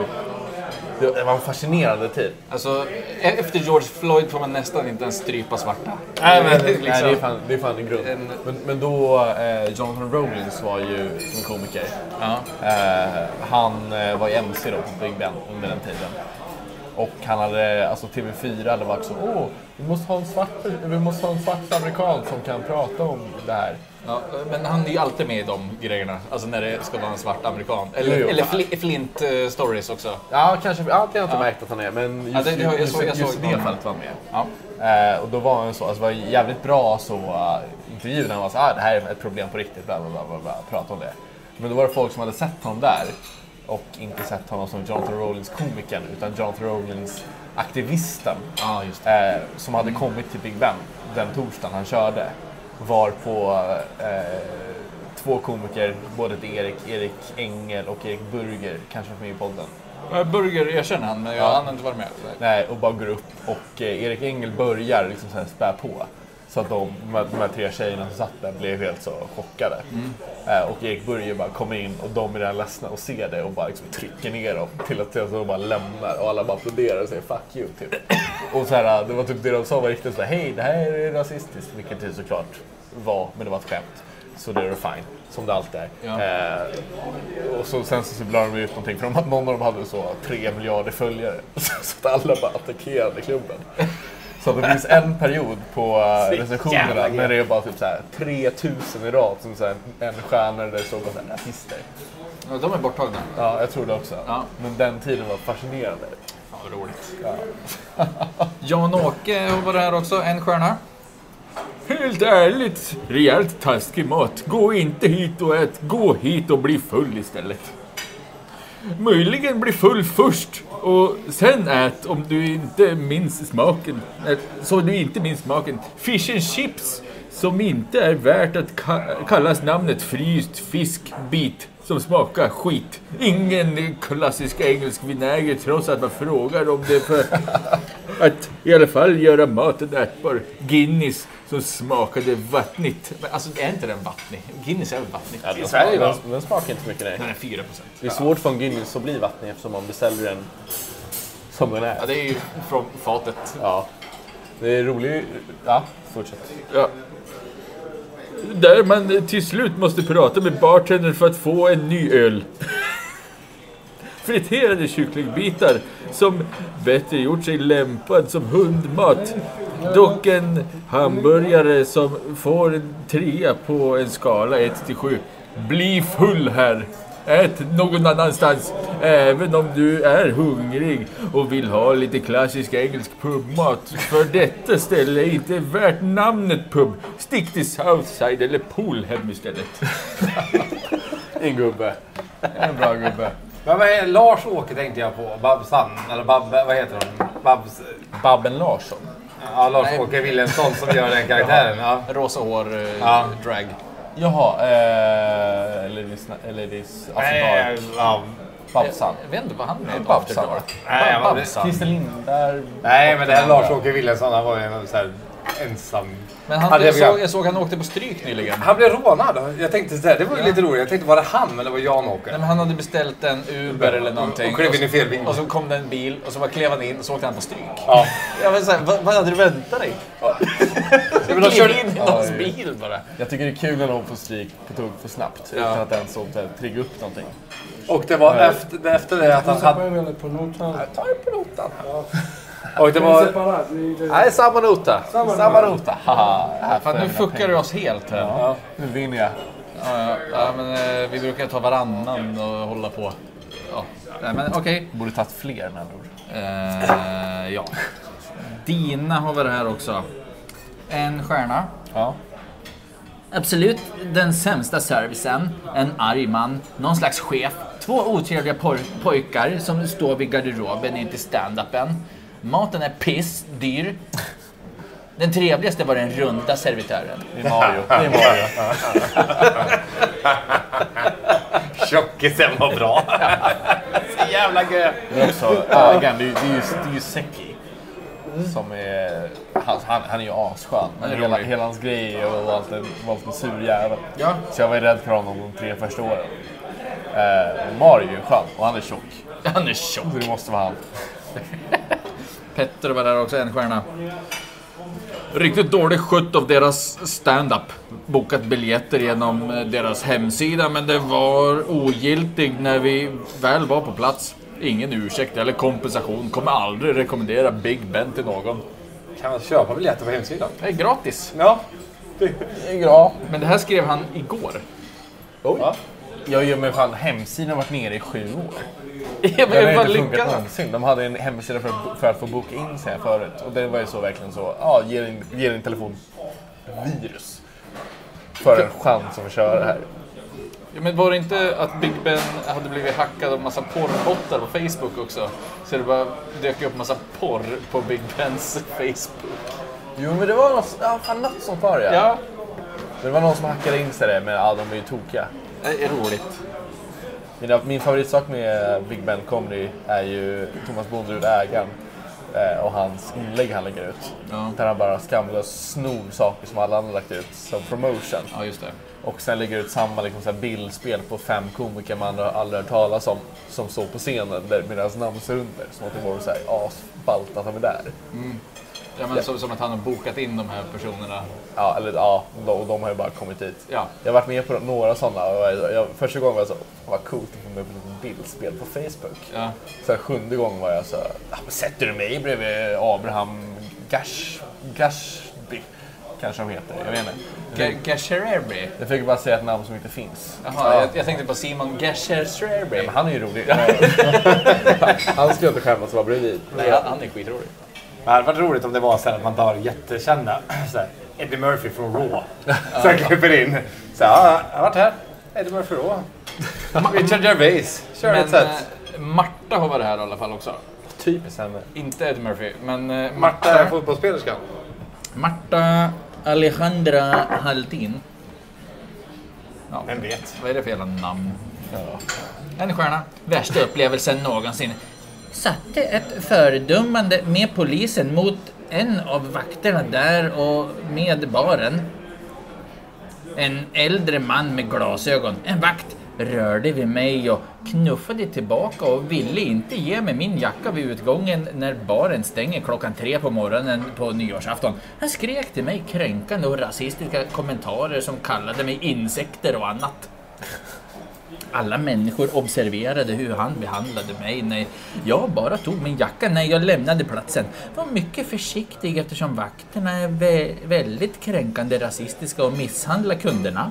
Det var en fascinerande tid. Alltså, efter George Floyd får man nästan inte ens strypa svarta. Nej, men liksom. Nej, det är fan, det är fan en grund. En... Men, men då, eh, Jonathan Rollins var ju som komiker. Ja. Eh, han eh, var ju M C då på Big Ben under den tiden. Och han hade, alltså T V fyra hade varit så, åh, vi måste ha en svart, vi måste ha en svart amerikan som kan prata om det här. Ja, men han är ju alltid med i de grejerna, alltså när det ska vara en svart amerikan. Eller, jo, eller fl- Flint uh, Stories också. Ja, kanske, alltid har jag inte märkt att han är, men just, ja, det, jag, jag såg, jag just, såg just det fallet var med. Ja. Eh, och då var han så, alltså det var jävligt bra så, uh, intervjun, han var så, ah, det här är ett problem på riktigt, bla bla bla, bla, bla, prata om det. Men då var det folk som hade sett honom där. Och inte sett honom som Jonathan Rollins komikern, utan Jonathan Rollins aktivisten. Ja, just det. Eh, som hade kommit till Big Ben den torsdagen han körde. Var på eh, två komiker, både till Erik, Erik Engel och Erik Burger, kanske med i podden. Burger erkänner han, men jag ja. har inte varit med. Nej, och bara går upp och eh, Erik Engel börjar liksom så här spä på. Så att de, de, här, de här tre tjejerna som satt där blev helt så chockade. Mm. Eh, och Erik Burger bara kommer in och de är redan ledsna och ser det och bara liksom trycker ner dem till att de bara lämnar och alla bara applåderar och säger fuck you typ. Och så här, det var typ det de sa var riktigt så här, hej det här är rasistiskt, vilket det såklart var, men det var ett skämt. Så det är fine, som det alltid är. Ja. Eh, och så, sen så blar de ut någonting, för de, någon av dem hade så tre miljarder följare. Så att alla bara attackerade klubben. Så det finns en period på uh, recensionerna när det är bara typ så här tre tusen i rad som så här, en stjärna där det står bara så här rasister. Ja, de är borttagna. Ja, jag tror det också. Ja. Men den tiden var fascinerande. Ja, vad roligt. Ja. Jan-Åke var det här också, en stjärna. Helt ärligt, rejält taskig mat. Gå inte hit och ät, gå hit och bli full istället. Möjligen bli full först och sen ät om du inte minns smaken. Så du inte minns smaken. Fish and chips som inte är värt att ka- kallas namnet fryst fiskbit som smakar skit. Ingen klassisk engelsk vinäger trots att man frågar om det för att i alla fall göra maten ätbar. Guinness som smakade vattnigt. Men alltså är inte den vattnig? Guinness är väl vattnigt? Ja, i Sverige den, den smakar inte så mycket, nej. Den är fyra procent. Det är svårt för en Guinness att bli vattnig eftersom man beställer den som den är. Ja, det är ju från fatet. Ja. Det är roligt. Ja, fortsätt. Ja. Där man till slut måste prata med bartendern för att få en ny öl. Friterade kycklingbitar som bättre gjort sig lämpad som hundmat. Dock en hamburgare som får en trea på en skala ett till sju. Bli full här. Ät någon annanstans, även om du är hungrig och vill ha lite klassisk engelsk pubmat. För detta ställe är inte värt namnet pub. Stick till Southside eller Poolhem istället. En gubbe. En bra gubbe. Men vad är Lars-Åke tänkte jag på? Babsan, eller Babbe, vad heter hon? Babs... Babben Larsson. Ja, Lars-Åke Wilhelmsson som gör den karaktären. Ja. Rosa hår, eh, Ja. drag. Jaha, eh, eller this, eller this Nej, ja. Babsan. Jag vet inte vad han är. Babsan. Nej, jag var- Babsan. Christer Lindberg. Nej, men det här Lars-Åke Wilhelmsson, han var ju en så här ensam. Men han, Hade jag, jag- såg, jag såg han åkte på stryk nyligen. Han blev rånad. Jag tänkte så här, det var ju lite roligt. Jag tänkte, var det han eller var Jan-Åke? Nej, men han hade beställt en Uber eller någonting. Och klev in i fel bil. Och så kom det en bil och så bara klev han in och så åkte han på stryk. Ja. Jag var så här, vad, vad hade du väntat dig? Men de Klev körde- in i någons Oj. bil bara. Jag tycker det är kul när någon får stryk på tog för snabbt. Ja. Utan att ens så här, trigga upp någonting. Och det var efter, efter det att han hade... Eller på notan. Ta det på notan. Och det var... Separat. Vi- det- Nej, samma nota. Samma Samma nota. nota. Haha. Här Fan, nu fuckar du oss helt här. Ja. Ja, nu vinner jag. Ja, ja, men eh, vi brukar ta varannan och hålla på. Ja, nej, men okej. Borde tagit fler med andra ord. Eh, ja. Dina har vi det här också. En stjärna. Ja. Absolut den sämsta servicen. En arg man, någon slags chef. Två otrevliga por- pojkar som står vid garderoben in till stand-upen. Maten är piss, dyr. Den trevligaste var den runda servitören. Det är Mario. Det är Mario. Tjockisen var bra. Så jävla gö. Men också, ägaren, det, är- det är ju, det är ju Seki. Som är, han, han, han är ju asskön. Men är hela, rolig. hela hans grej och var alltid, var alltid en sur jävel. Ja. Så jag var ju rädd för honom de tre första åren. Eh, Mario är ju skön och han är tjock. Han är tjock. Så det måste vara han. Petter var där också, en stjärna. Riktigt dålig skött av deras stand-up. Bokat biljetter genom eh, deras hemsida, men det var ogiltigt när vi väl var på plats. Ingen ursäkt eller kompensation. Kommer aldrig rekommendera Big Ben till någon. Kan man köpa biljetter på hemsidan? Det är gratis. Ja. Ja. Men det här skrev han igår. Ja. Jag gör mig fan, hemsidan har varit nere i sju år. Jag Det har var inte funkat lyckad. någonsin. De hade en hemsida för, för att få boka in sig förut. Och det var ju så verkligen så. Ja, ge din, ge din telefon virus. För en chans att få köra det här. Ja, men var det inte att Big Ben hade blivit hackad av massa porrbottar på Facebook också? Så det bara dök upp massa porr på Big Bens Facebook. Jo, men det var något, ja, fan, något som var ja. Ja, Det var någon som hackade in sig där, men ja, de är ju tokiga. det är roligt. Min, min favoritsak med Big Ben Comedy är ju Thomas Bonderud, ägaren. Eh, och hans inlägg han lägger ut. Ja. Där han bara skamlöst snor saker som alla andra lagt ut som promotion. Ja, just det. Och sen lägger ut samma liksom, så här bildspel på fem komiker man aldrig aldrig hört talas om. Som står på scenen där med deras namn står under. Som att det vore så här asballt att de är där. Ja, men som, som att han har bokat in de här personerna. Ja, eller ja, de, de har ju bara kommit hit. Ja. Jag har varit med på några sådana och jag, jag, första gången var jag så, vad coolt att få med på ett bildspel på Facebook. Ja. Så här, sjunde gången var jag så, ah, men sätter du mig bredvid Abraham Gash, Gashby, kanske de heter, jag vet inte. Gasherby. Jag fick bara säga ett namn som inte finns. Jaha, jag, jag tänkte på Simon Gasherby. Men han är ju rolig. Han skulle inte skämmas att vara bredvid. Nej, han, han är skitrolig. Det hade varit roligt om det var så här att man tar jättekända så här, Eddie Murphy från Raw. Så jag klipper in. Så ja, jag har varit här. Eddie Murphy Raw. Richard Gervais. Kör ett Men sätt. eh, Marta har varit här i alla fall också. Typiskt henne. Inte Eddie Murphy, men eh, Marta är Marta, fotbollsspelerska. Marta Alejandra Haldin. Ja, Vem vet? vad är det för jävla namn? Ja. En stjärna. Värsta upplevelsen någonsin. Satte ett föredömande med polisen mot en av vakterna där och med baren. En äldre man med glasögon, en vakt, rörde vid mig och knuffade tillbaka och ville inte ge mig min jacka vid utgången när baren stänger klockan tre på morgonen på nyårsafton. Han skrek till mig kränkande och rasistiska kommentarer som kallade mig insekter och annat. Alla människor observerade hur han behandlade mig när jag bara tog min jacka när jag lämnade platsen. Var mycket försiktig eftersom vakterna är vä- väldigt kränkande, rasistiska och misshandlar kunderna.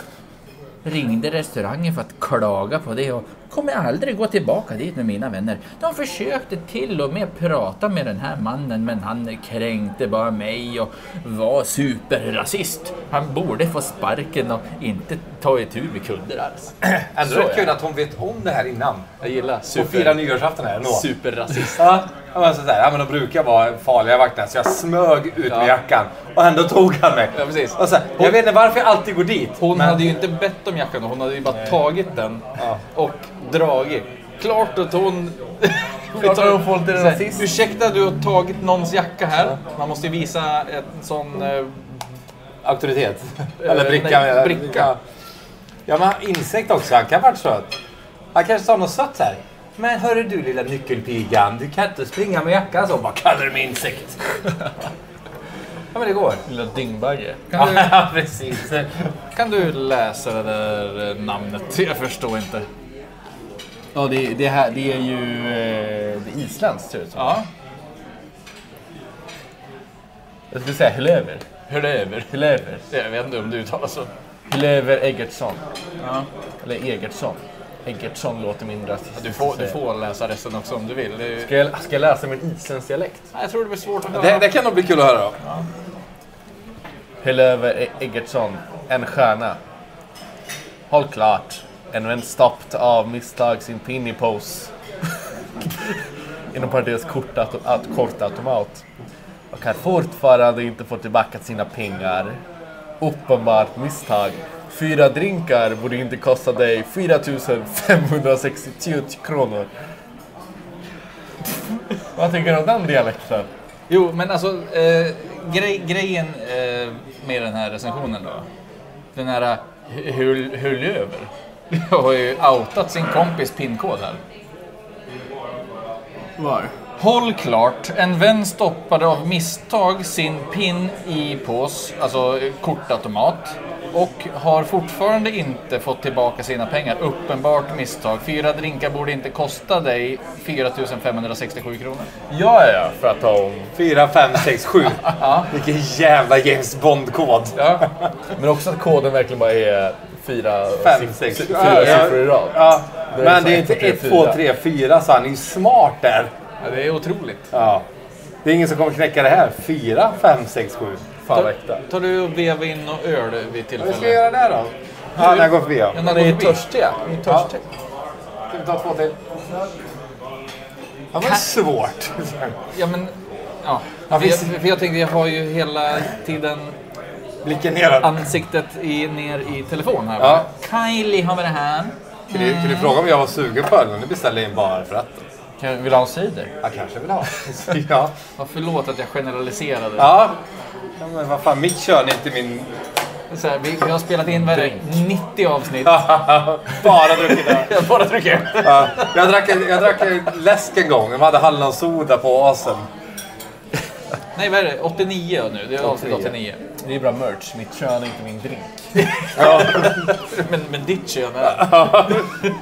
Ringde restaurangen för att klaga på det och kommer aldrig gå tillbaka dit med mina vänner. De försökte till och med prata med den här mannen, men han kränkte bara mig och var superrasist. Han borde få sparken och inte ta itu med kunder alls. Ändå är det kul att hon vet om det här innan. Jag gillar Och fira nyårsafton här ändå. superrasist. Ja, men så där, ja, men de brukar vara farliga vakterna, så jag smög ut med Ja. jackan och ändå tog han mig. Ja, precis. Och så här, jag vet inte varför jag alltid går dit. Hon men... hade ju inte bett om jackan, hon hade ju bara tagit den och dragit. Klart att hon... Klart att hon får lite Så här, rasism. ursäkta, du har tagit någons jacka här. Man måste ju visa en sån... Eh, Auktoritet. Eller Eh, bricka. nej, bricka. Ja, men insekt också. Han kan vara söt. Han kanske sa något sött här. Men hörru du lilla nyckelpigan, du kan inte springa med jackan så. Bara kallar du mig insekt. Ja, men det går. Lilla dyngbagge. kan, du, Ja, precis. kan du läsa det där eh, namnet? Jag förstår inte. Ja, det, det, här, det är ju eh, det är isländskt ser det ut som. Ja, Jag skulle säga Hillever. hur det är över. Hillever. Jag vet inte om du uttalar så. Hillever Eggertsson. Ja. Eller Egertsson. Eggertsson låter mindre rasistiskt. Du, får, att du säga. får läsa resten också om du vill. Det är, ju- Ska jag, ska jag läsa min isländsk dialekt? Nej, jag tror det blir svårt att Det, höra. det kan nog bli kul att höra då. Hillever Eggertsson. en stjärna. Håll klart. En vän stoppt av misstag sin pin i pose. Inom parentes kortautomat, kortautomat. Och har fortfarande inte fått tillbaka sina pengar. Uppenbart misstag. Fyra drinkar borde inte kosta dig fyra tusen femhundrasextio kronor. Vad tycker du om den dialekten? Jo, men alltså eh, grej, grejen eh, med den här recensionen då. Den här hur, hur löver. Jag har ju outat sin kompis pinkod här. Var? Håll klart, en vän stoppade av misstag sin pin i pås, alltså kortautomat, och har fortfarande inte fått tillbaka sina pengar. Uppenbart misstag. Fyra drinkar borde inte kosta dig fyra tusen femhundrasextiosju kronor. Ja, ja, för att ta om. fyra, fem, sex, sju. Vilken jävla James Bond-kod. Ja. Men också att koden verkligen bara är fyra, Fem, siff- sex, si- ja, fyra ja. siffror i rad. Ja. Det är Men så det är inte ett, två, tre, fyra, så han är ju smart där. Ja, det är otroligt. Ja. Det är ingen som kommer knäcka det här. fyra, fem, sex, sju. Fan vad äkta. Tar du och veva in och öl vid Vad tillfälle? ska jag göra där då? Ja, när jag går förbi. Ja. Ja, Ni är när ju går förbi. törstiga. Ni är törstiga. Ska vi ta två till? Ja, men svårt. Ja, men... Ja, Ja, för, jag, visst. för jag tänkte, jag har ju hela tiden Blicken neråt. ansiktet i, ner i telefon här. Ja. Kylie har vi det här. Kan du, kan du fråga om jag var sugen på öl? Nu beställer jag in bara för att. Kan, vill du ha en cider? Jag kanske vill ha. Ja. Ja, förlåt att jag generaliserade. Ja. Ja, men vad fan, mitt kön är inte min... Så här, vi, vi har spelat in vad är det, nittio avsnitt. Bara druckit det. Jag bara trycker. Ja. Jag drack, jag drack läsk en gång. De hade hallonsoda på asen. Nej, vad är det? åttionio nu. Det är avsnitt åttionio. Det är bra merch. Mitt kön är inte min drink. Ja. Men, men ditt kön är... Jag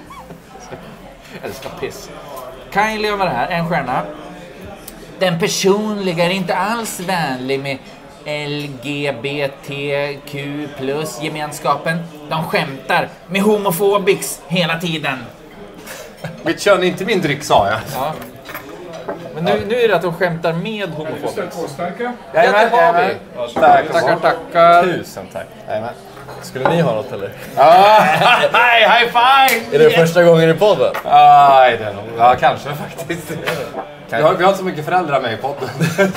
älskar piss. Kylie har det här, en stjärna. Den personliga är inte alls vänlig med L G B T Q plus gemenskapen. De skämtar med homofobics hela tiden. Mitt kön är inte min dryck, sa jag. Ja. Men nu, nu är det att de skämtar med homofobics. Jajamän, det har vi. jajamän. Tack. Tackar, tackar. Tusen tack. Jajamän. Skulle ni ha något eller? Ah, hej, high five! Är det första gången i podden? Aj, det är nog. Ja, kanske faktiskt. Vi har, vi har inte så mycket föräldrar med i podden.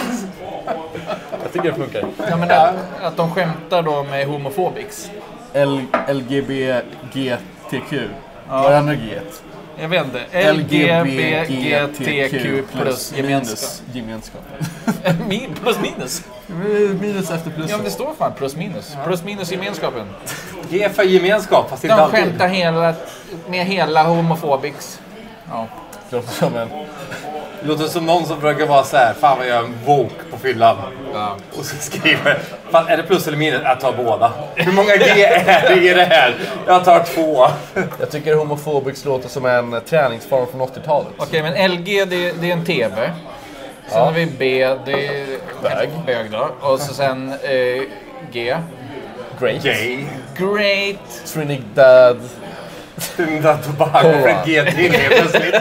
Jag tycker det funkar. Ja, men att, att de skämtar då med homofobics. L- L G B G T Q. Vad är andra G? Jag vet inte. L G B G T Q plus gemenskap. gemenskap. Min, plus minus. Minus efter plus. Ja, men det står fan plus minus. Plus minus gemenskapen. G för gemenskap, fast inte De alltid. skämtar hela, med hela homofobics. Ja. Det låter som en... Det låter som någon som brukar vara så här: fan vad jag är en woke på fyllan. Ja. Och så skriver, fan är det plus eller minus? Jag tar båda. Hur många G är det i det här? Jag tar två. Jag tycker homofobics låter som en träningsform från åttiotalet. Okej, men L G det, det är en T V. Sen Ja. har vi B, det är Bög. bög då. Och så sen eh, G. Great. Gay. Great. Trinidad. Trinidad Tobago från G till helt plötsligt.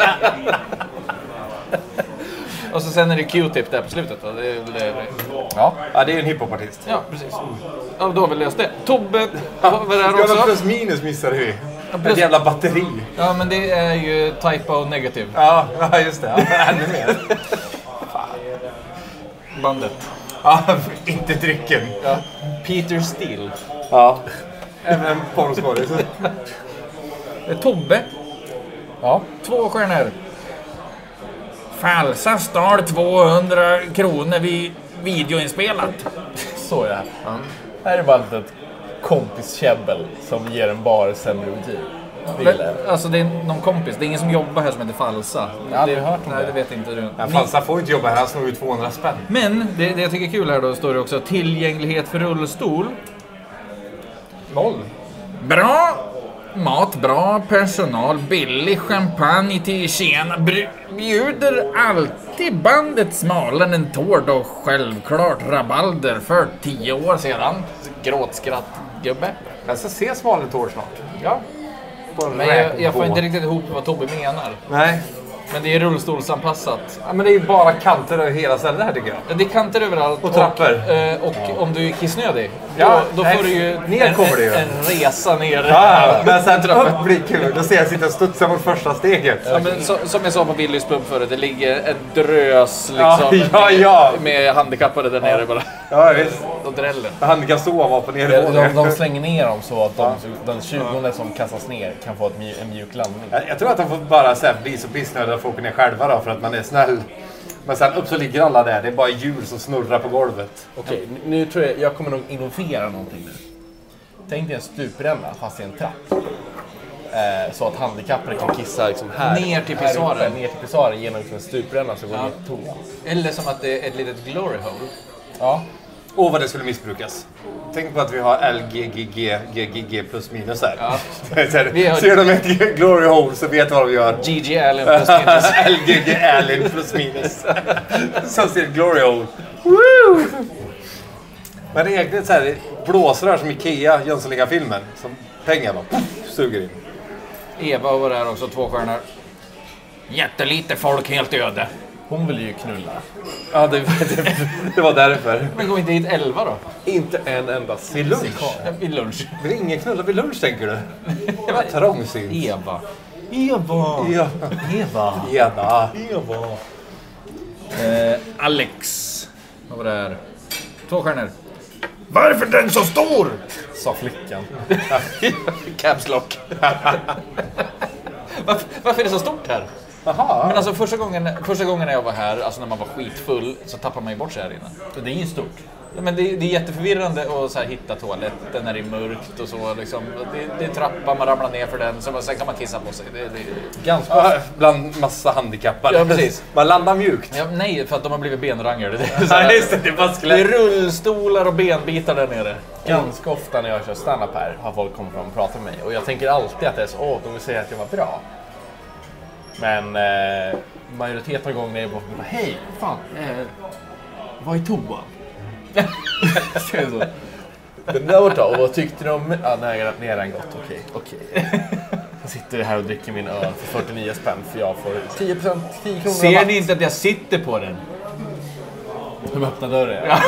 Och så sen är det Q-tip där på slutet. Va? Det är, väl det, Ja. Ja, det är en hiphopartist. ja, precis. Ja, då har vi löst det. Tobbe, vad var det här Ja, men också? plus minus missade vi. plus- Ett jävla batteri. Ja, men det är ju typo negative. Ja, ja just det. Ja, ännu mer. Bandet. Ja, inte drycken. Ja. Peter Steele. Ja. Även porrskådis. Tobbe, Ja. två stjärnor. Falsa stal tvåhundra kronor vid videoinspelat. Så ja. Här är bara ett kompiskäbbel som ger en bar sämre betyg. Det gillar jag. Alltså det är någon kompis, det är ingen som jobbar här som heter Falsa. Jag har aldrig hört om Nej, det. det vet inte du. Ja, Ni- Falsa får inte jobba här, han snor ju tvåhundra spänn. Men det, det jag tycker är kul här då står det också tillgänglighet för rullstol. Noll. Bra mat, bra personal, billig champagne till tjena. Br- bjuder alltid bandet smalare än tård och självklart rabalder för tio år sedan. Gråtskratt, gubbe. Jag ska se Smalen Tår snart. Ja. På en Men jag, jag får räkbå. inte riktigt ihop vad Tobbe menar. Nej. Men det är rullstolsanpassat. Ja, men det är ju bara kanter över hela stället här tycker jag. Det är kanter överallt. Och trappor. Och, eh, och om du är kissnödig, Ja, då nej, får du ju ner en, kommer det ju. en, en resa ner. Ja, men sen upp blir kul. Då ser jag sitta och studsa mot första steget. Ja, men så, som jag sa på Willys pub förut, det ligger en drös liksom, Ja, ja, ja. Med, med handikappade där nere bara. Ja, visst. Och dräller. Han kan sova på De, nedervåningen. de, de slänger ner dem så att de, den tjugonde som kastas ner kan få ett mjuk, en mjuk landning. Jag, jag tror att de får bara så här, bli så pissnödiga att få åka ner själva då, för att man är snäll. Men sen upp så ligger alla där. Det är bara hjul som snurrar på golvet. Okej, nu tror jag jag kommer nog innovera någonting nu. Tänk dig en stupränna fast i en trapp. Eh, så att handikappade kan kissa liksom här. Ner till här pissoaren. uppe, ner till pissoaren genom en stupränna så går Ja. ner till toa. Eller som att det är ett litet glory hole. Ja. Åh, vad det skulle missbrukas. Tänk på att vi har L G G G G G G plus minus här. Ja. Så här, Vi har- ser de ett glory hole så vet vad de gör. G G Allen plus minus. L G G Allen plus minus. Så ser glory hole. Woo! Men det är egentligen så här blåsrör som Ikea, Jönssonliga-filmen. Som pengar bara puff, suger in. Eva var där också, två stjärnor. Jättelite folk, helt öde. Hon vill ju knulla. Ja, det, det, det var därför. Men gå inte hit elva då? Inte en enda Vid lunch? Vid lunch. Blir det ingen knulla vid lunch, tänker du? Det var trångsynt. Eva. Eva. Ja. Eva. Ena. Eva. Eh, Alex. Vad var det här? Två stjärnor. Varför den så stor? Sa flickan. Caps lock. varför, varför är det så stort här? Jaha. Men alltså första gången, första gången när jag var här, alltså när man var skitfull, så tappar man ju bort sig här inne. Så det är ju stort. Ja, men det, det är jätteförvirrande att så här, hitta toaletten när det är mörkt och så. Liksom. Det, det är trappa, man ramlar ner för den, så man, sen kan man kissa på sig. Det, det, Ganska ja, bland massa handikappade. Ja, precis. Man landar mjukt. ja, nej, för att de har blivit benrangare. Det är, så Ja, här, just det. Det är bara det är skelett. rullstolar och benbitar där nere. Ganska ofta när jag kör stand-up här har folk kommit fram och pratat med mig. Och jag tänker alltid att det är så, åh, de vill säga att jag var bra. Men eh, majoriteten av gånger är det bara, hej, fan, eh, vad är toan? Så är det så. Den där borta, och vad tyckte du om... Ja, nej, ni har redan gått, okej, okej. Jag sitter här och dricker min öl för fyrtionio spänn för jag får tio procent, tio kronor Ser rabatt. ni inte att jag sitter på den? De öppnar dörren. Ja.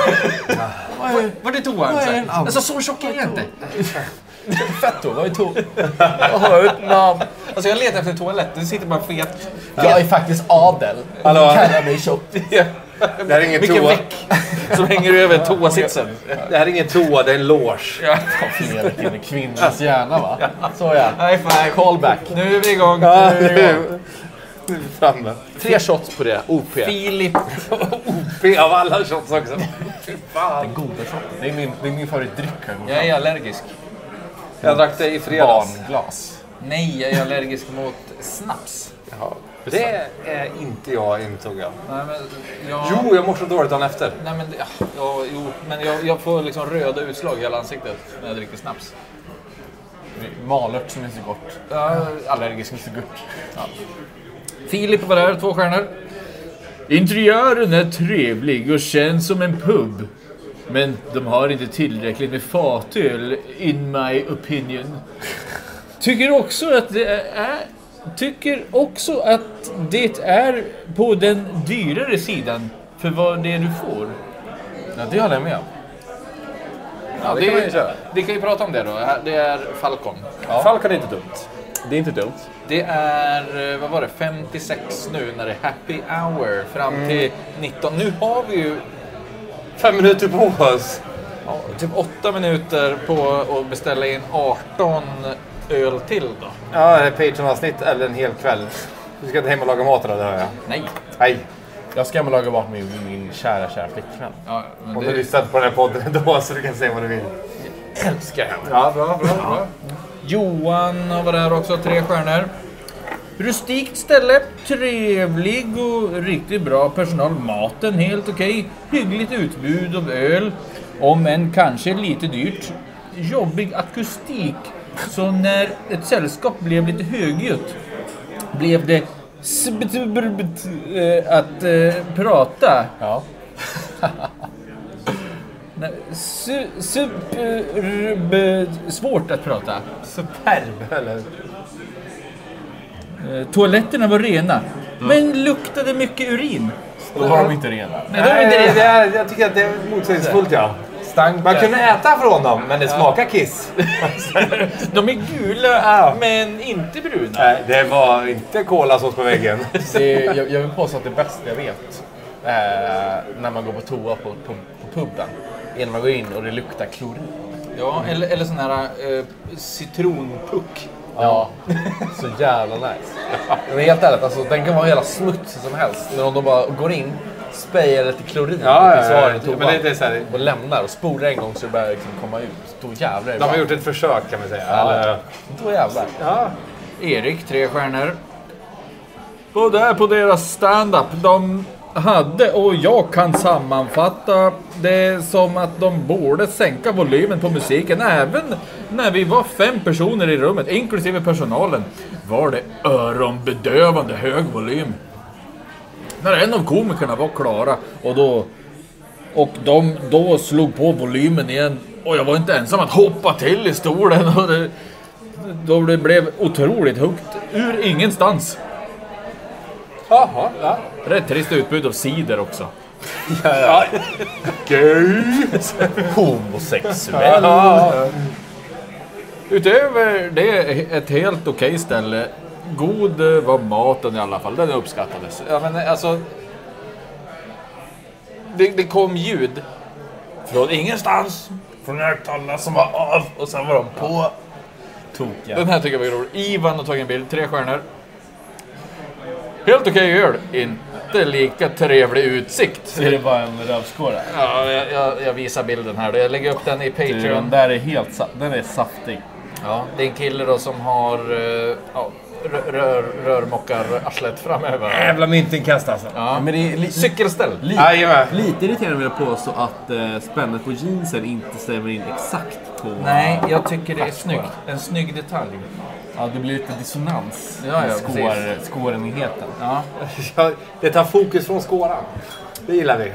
Var är toan? Vad är en Alltså så tjock är jag inte. Fett då, vad är toan? Jag har ett namn. Alltså jag letar efter toalett, det sitter bara fet. Jag är faktiskt Adel. Hallå? Kallar mig tjock. Det här är ingen Vilken toa. väck som hänger över toasitsen. Det här är ingen toa, det är en loge. Ja. Fler in i kvinnans hjärna, va? Så ja. High five. Callback. Nu är vi igång. Ja, nu är vi framme. Tre shots på det. O P. Filip. O P av alla shots också. Fy fan. Den goda shotten. Det är min, det är min favoritdryck. här. Jag är allergisk. Jag drack det i fredags. Barnglas. Nej, jag är allergisk mot snaps. Ja. Det är inte jag, insåg jag. Nej, men jag... Jo, jag mår så dåligt dagen efter. Nej, men, ja, ja, jo, men jag, jag får liksom röda utslag i hela ansiktet när jag dricker snaps. Malört som är så gott. Jag är allergisk mot gurt. Ja. Filip var där, två stjärnor. Interiören är trevlig och känns som en pub. Men de har inte tillräckligt med fatöl, in my opinion. Tycker också att det är... Tycker också att det är på den dyrare sidan för vad det är du får. Ja, det håller jag med om. Ja, det kan man ju köra. Vi kan ju prata om det då. Det är Falcon. Ja. Falcon är inte dumt. Det är inte dumt. Det är, vad var det, femtiosex nu när det är happy hour fram till nitton. Nu har vi ju Fem minuter på oss. ja, typ åtta minuter på att beställa in arton öl till då. Ja, det är Patreon-avsnitt eller en hel kväll. Du ska inte hem och laga mat då, det hör jag. Nej. Nej. Jag ska hem och laga mat med min kära, kära flickvän. Ja, men Om du det, lyssnat på den här podden då så du kan säga vad du vill. Älskar henne. Ja, bra, bra, bra. Johan var där också, tre stjärnor. Rustikt ställe, trevlig och riktigt bra personal. Maten helt okej. Hyggligt utbud av öl. Om än kanske lite dyrt. Jobbig akustik. Så när ett sällskap blev lite högljutt blev det sbtbrbt, eh, att eh, prata. Ja. Nej, su, superb, svårt att prata. Superb, eller? Eh, toaletterna var rena, men luktade mycket urin. Då var de inte rena. Nej, det var inte Nej, det. det är, jag tycker att det är motsägelsefullt, ja. stank. Man kunde äta från dem, men det smakar kiss. De är gula, men inte bruna. Nej, det var inte kolasås på väggen. Det är, jag, jag vill påstå att det bästa jag vet eh, när man går på toa på, på, på puben är när man går in och det luktar klorin. Ja, eller, eller sån här eh, citronpuck. Ja, så jävla nice. Men helt ärligt, alltså, den kan vara hela smutsig som helst. Men om de bara går in, spejar lite klorin Ja, i ja, pissoaren ja. i toan Men det är så här- och lämnar och spolar en gång så det börjar liksom komma ut. Då jävlar är det De har bra. gjort ett försök kan man säga. Ja, Eller, då jävlar. ja. Erik, tre stjärnor. Och där på deras stand-up, de hade, och jag kan sammanfatta det som att de borde sänka volymen på musiken. Även när vi var fem personer i rummet, inklusive personalen, var det öronbedövande hög volym. När en av komikerna var klara och då och de då slog på volymen igen och jag var inte ensam att hoppa till i stolen och det, då det blev otroligt högt ur ingenstans. Jaha, ja. Rätt trist utbud av cider också. Ja. Gud. Homosexuell. Ja. Utöver det ett helt okej ställe. God var maten i alla fall, den uppskattades. Ja, men alltså... Det, det kom ljud från ingenstans. Från högtalarna som var av och sen var de på. Tokiga. Den här tycker jag var rolig. Ivan har tagit en bild, tre stjärnor. Helt okej öl, inte lika trevlig utsikt. Så är det bara en rövskåra. Ja, jag, jag, jag visar bilden här. Jag lägger upp den i Den Patreon. där är helt sa- den är saftig. Ja, det är en kille då som har uh, ja, rör, rör, rörmockar arslet framöver. Jävla myntinkast alltså. Ja. Men det är li- Cykelställ. li- Jajamän. lite irriterande vill jag påstå att eh, spännet på jeansen inte stämmer in exakt på... Nej, jag tycker det är snyggt. En snygg detalj. Ja, det blir lite dissonans Ja, ja, i skår, skårenigheten. Ja. Ja, det tar fokus från skåran. Det gillar vi.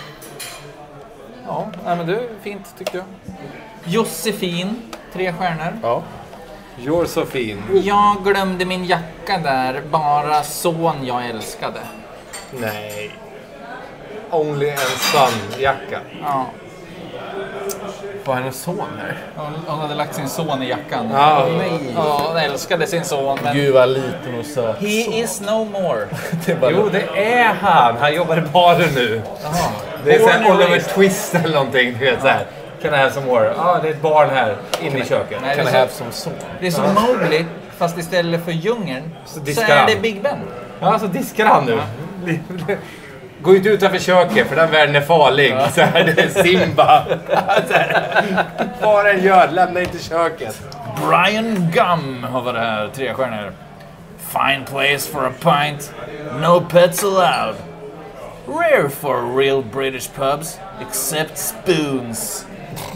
Ja, nej, men det är fint tyckte jag. Josefin, tre stjärnor. Ja. You're so fin. Jag glömde min jacka där, bara son jag älskade. Nej. Only en son-jacka. Ja, Var hennes son här? hon, hon hade lagt sin son i jackan. Ja. Nej. Ja, hon älskade sin son, men Gud vad liten och söt. he is no more. Det är bara Jo, det är han. Han jobbar i baren nu. Jaha. Det är Born såhär and Oliver raised. Twist eller någonting. Du vet såhär. Can I have some more? Ja, ah, det är ett barn här inne i köket. Nej, kan det, jag är ha så, som son. det är som Mowgli, fast istället för djungeln så, diskar är han. det Big Ben. Ja, så diskar han nu. Gå inte utanför köket för den världen är farlig. Så här, det är Simba. Så här. Bara en gör, lämna inte köket. Brian Gum har varit här, tre stjärnor. Fine place for a pint. No pets allowed. Rare for real British pubs, except spoons.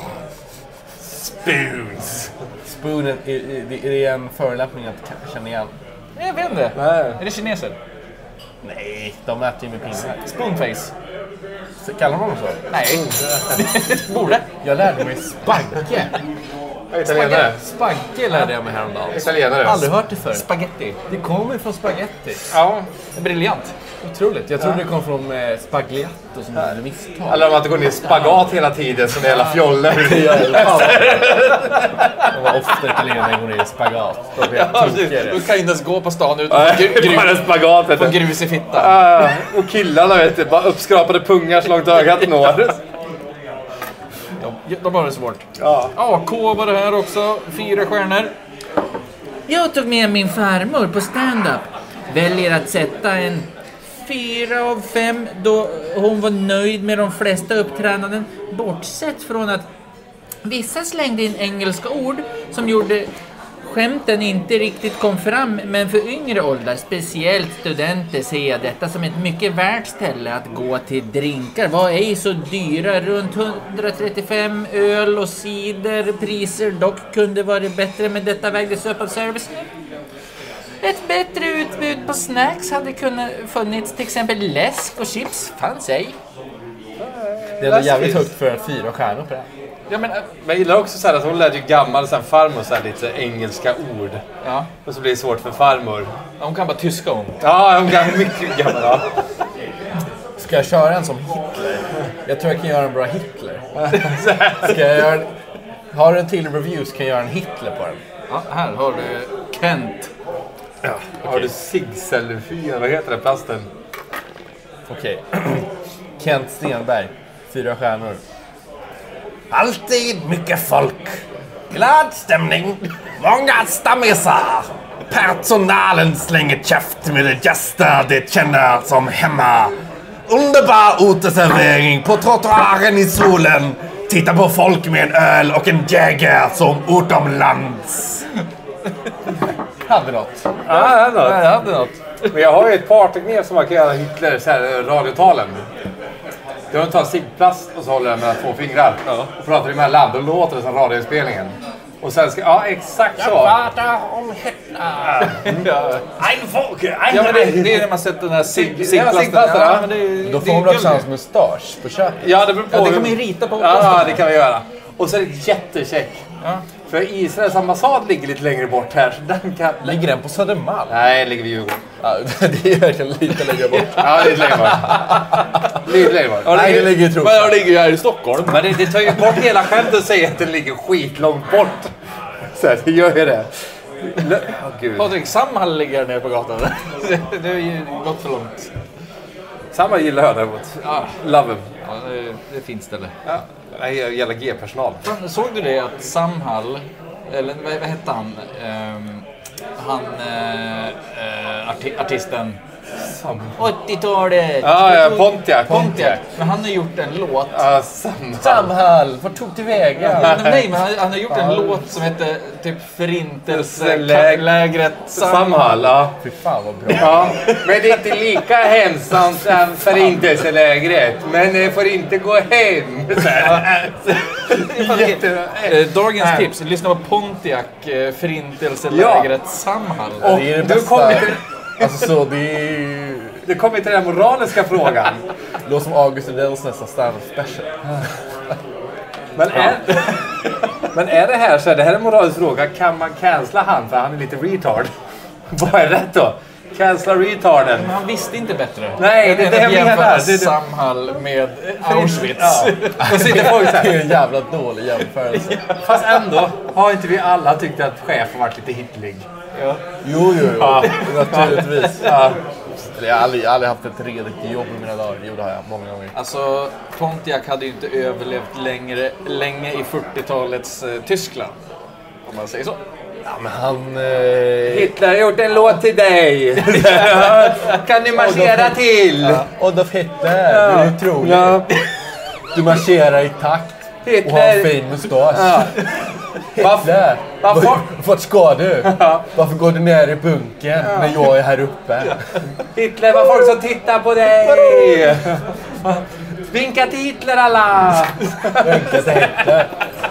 Spoons. Spoonen, är, är, det är en förolämpning att känna igen. Jag vet inte. Nej. Är det kineser? Nej, de äter ju med pinnar. Spoonface? Så kallar man dem så? Nej. Borde. Jag lärde mig spagge. Italienare. Spagge lärde jag mig häromdagen. Italienare. Aldrig hört det förr. Spaghetti. Det kommer från spaghetti. Ja. Briljant. Otroligt. Jag trodde det kom från eh, spagliato som är misstag. Eller om att det går ner i spagat hela tiden som jävla fjoller. De var ofta italienare går ner i spagat. De blir tokigare. Du kan inte ens gå på stan utan Nej, gru- det är bara en gru- spagat. vet få du. grus i fittan. Ah, och killarna vet du, bara uppskrapade pungar så långt ögat når. De, de har det svårt. Ja. A K var det här också, fyra stjärnor. Jag tog med min farmor på stand-up. Väljer att sätta en fyra av fem då hon var nöjd med de flesta uppträdanden. Bortsett från att vissa slängde in engelska ord som gjorde skämten inte riktigt kom fram. Men för yngre åldrar, speciellt studenter, ser jag detta som ett mycket värt ställe att gå till. Drinkar var ej så dyra, runt hundratrettiofem, öl och cider. Priser dock kunde varit bättre, men detta vägdes upp av service. Ett bättre utbud på snacks hade kunnat funnits, till exempel läsk och chips fanns ej. Det är jävligt högt för fyra stjärnor på det. Ja, men, men jag gillar också så här att hon lärde ju gammal så här, farmor så här, lite så här, engelska ord. Ja, Och så blir det svårt för farmor. hon kan bara tyska om. Ja, hon kan mycket gammal. Ja. Ska jag köra en som Hitler? Jag tror jag kan göra en bra Hitler. Ska jag göra en... Har du en till review så kan jag göra en Hitler på den. Ja, här har du Kent. Ja. Har du Sigselfia? Vad heter den plasten? Okej. Kent Stenberg. Fyra stjärnor. Alltid mycket folk. Glad stämning. Många stammisar. Personalen slänger käft med de gäster det känner som hemma. Underbar uteservering på trottoaren i solen. Titta på folk med en öl och en jäger som utomlands. Hade något. Ja, jag hade något. Jag hade något. Men jag har ju ett parteknep som man kan göra Hitler så här, radiotalen. Du har tar ciggplast och så håller den mellan två fingrar. Ja. Och pratar emellan. Då låter det som radioinspelningen. Och sen ska... Ja, exakt så. Jag pratar om Hitler. Ja. Ein Volk, ein Ja, men det, det är när man sätter den här cigg- ciggplasten. Ja, men det är, Då det får är man också guld. hans mustasch på köpet. Ja, det beror på. Ja, det kan hur- man ju rita på. Ja, det kan vi göra. Och så är det jättecheck. Ja. För Israels ambassad ligger lite längre bort här. Så den kan... Ligger den på Södermalm? Nej, ligger vid Djurgården. Ja, det är verkligen lite längre bort. Ja, lite längre bort. Lite längre bort. Nej, det ligger i Trosa. Men jag ligger ju här i Stockholm. Men det, det tar ju bort hela skämtet att säga att den ligger skitlångt bort. Så här, det gör ju det. Åh, Gud. Patrik Samhall ligger här nere på gatan. Det, det är ju gått för långt. Samma gillar jag däremot. Ja, Love him. ja det, det är fint ställe. Ja. Nej, jag gillar G-personal. Fan, såg du det att Samhall, eller vad, vad hette han? Ehm, han, eh, eh, arti, artisten. åttiotalet! Ja, ja, Pontiac. Pontiac. Men han har gjort en låt. Ja, samma. Samhall, vart tog till vägen? Nej, men han, han har gjort en låt som heter typ Läg- Förintelselägret Samhall, ja. Fy fan vad bra. Ja, men det är inte lika hemsamt som förintelselägret. Men det får inte gå hem. Jättebra. Eh, Dagens tips, lyssna på Pontiac, eh, Förintelselägret Samhall. Och Det är det du bästa. kommer till, Alltså så, det är ju... du kommer till den moraliska frågan. Det låter som August Edells nästa stand-up special. Men är, men är det här så är det här en moralisk fråga. Kan man cancella han för han är lite retard? Vad är rätt då? Cancella retarden. Men han visste inte bättre. Nej, det är det jag jämföra menar. Det är det- Samhall med Auschwitz. Ja. Och sitter folk så Det är här. en jävla dålig jämförelse. Fast ändå har inte vi alla tyckt att chefen varit lite hitlig. Jo, jo, jo. Naturligtvis. Ja. Eller jag har aldrig, jag har aldrig haft ett redigt jobb i mina dagar. Jo, det har jag många gånger. Alltså, Pontiac hade ju inte överlevt längre, länge i fyrtiotalets eh, Tyskland. Om man säger så. Ja, men han... Eh... Hitler har gjort en låt till dig. Kan ni marschera till? Ja. Adolf Hitler, du är otrolig. Ja. Du marscherar i takt och har Hitler. en fin mustasch. Ja. Hitler, Varför- var- vart ska du? Varför går du ner i bunkern när jag är här uppe? Hitler var folk som tittar på dig. Vinka till Hitler alla. Önka till Hitler.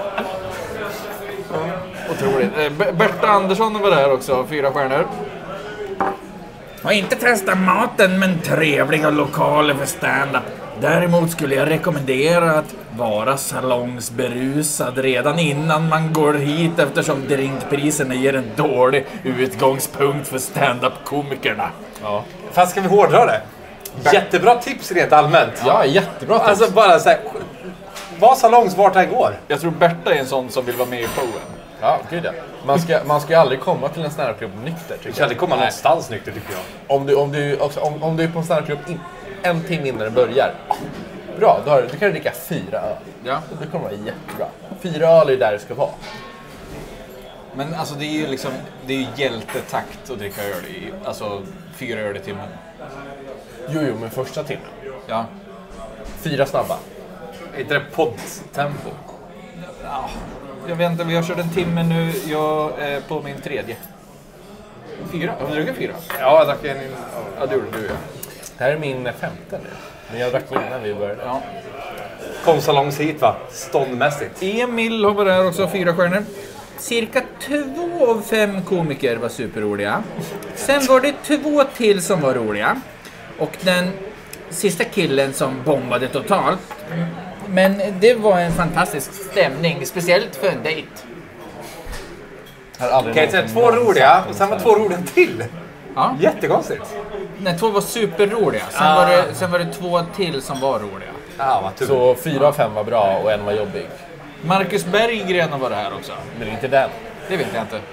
Otroligt. Eh, Ber- Berta Andersson var där också, fyra stjärnor. Har inte testat maten, men trevliga lokaler för stand-up. Däremot skulle jag rekommendera att vara salongsberusad redan innan man går hit, eftersom drinkpriserna ger en dålig utgångspunkt för stand-up-komikerna. Ja. Fast ska vi hårdra det? Jättebra tips rent allmänt. Ja, jättebra tips. Alltså bara så här, var salongs vart det här går. Jag tror Berta är en sån som vill vara med i showen. Ja, gud ja. Man ska, man ska ju aldrig komma till en standup-klubb nykter, tycker Du jag. kan aldrig komma någonstans nykter tycker jag. Om du, om du, också, om, om du är på en standup-klubb in, en timme innan det börjar. Bra, då, har, du- då kan du dricka fyra öl. Ja. Det kommer vara jättebra. Fyra öl är där det ska vara. Men alltså det är ju liksom, det är ju hjältetakt att dricka öl i, alltså fyra öl i timmen. Jo, jo, men första timmen. Ja. Fyra snabba. Är inte det poddtempo? Jag vet inte, vi har kört en timme nu, jag är på min tredje. Fyra? Har du druckit fyra? Ja, jag drack en... Ja, det gjorde du ja. Det här är min femte nu. Men jag drack innan vi började. ja. Kom salongs hit va? Ståndmässigt. Emil har varit där också, fyra stjärnor. Cirka två av fem komiker var superroliga. Sen var det två till som var roliga. Och den sista killen som bombade totalt. Men det var en fantastisk stämning, speciellt för en dejt. Har aldrig Okej, så någonsin två någon roliga sagt och sen var det. två roliga till. Ja. Jättekonstigt. Nej, två var superroliga. Sen, Ah. var det, sen var det två till som var roliga. Ja, vad tur. Så fyra av fem var bra och en var jobbig. Marcus Berggren har varit här också. Men det är inte den. Det vet jag inte.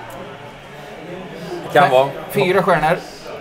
Kan vara. Fyra stjärnor.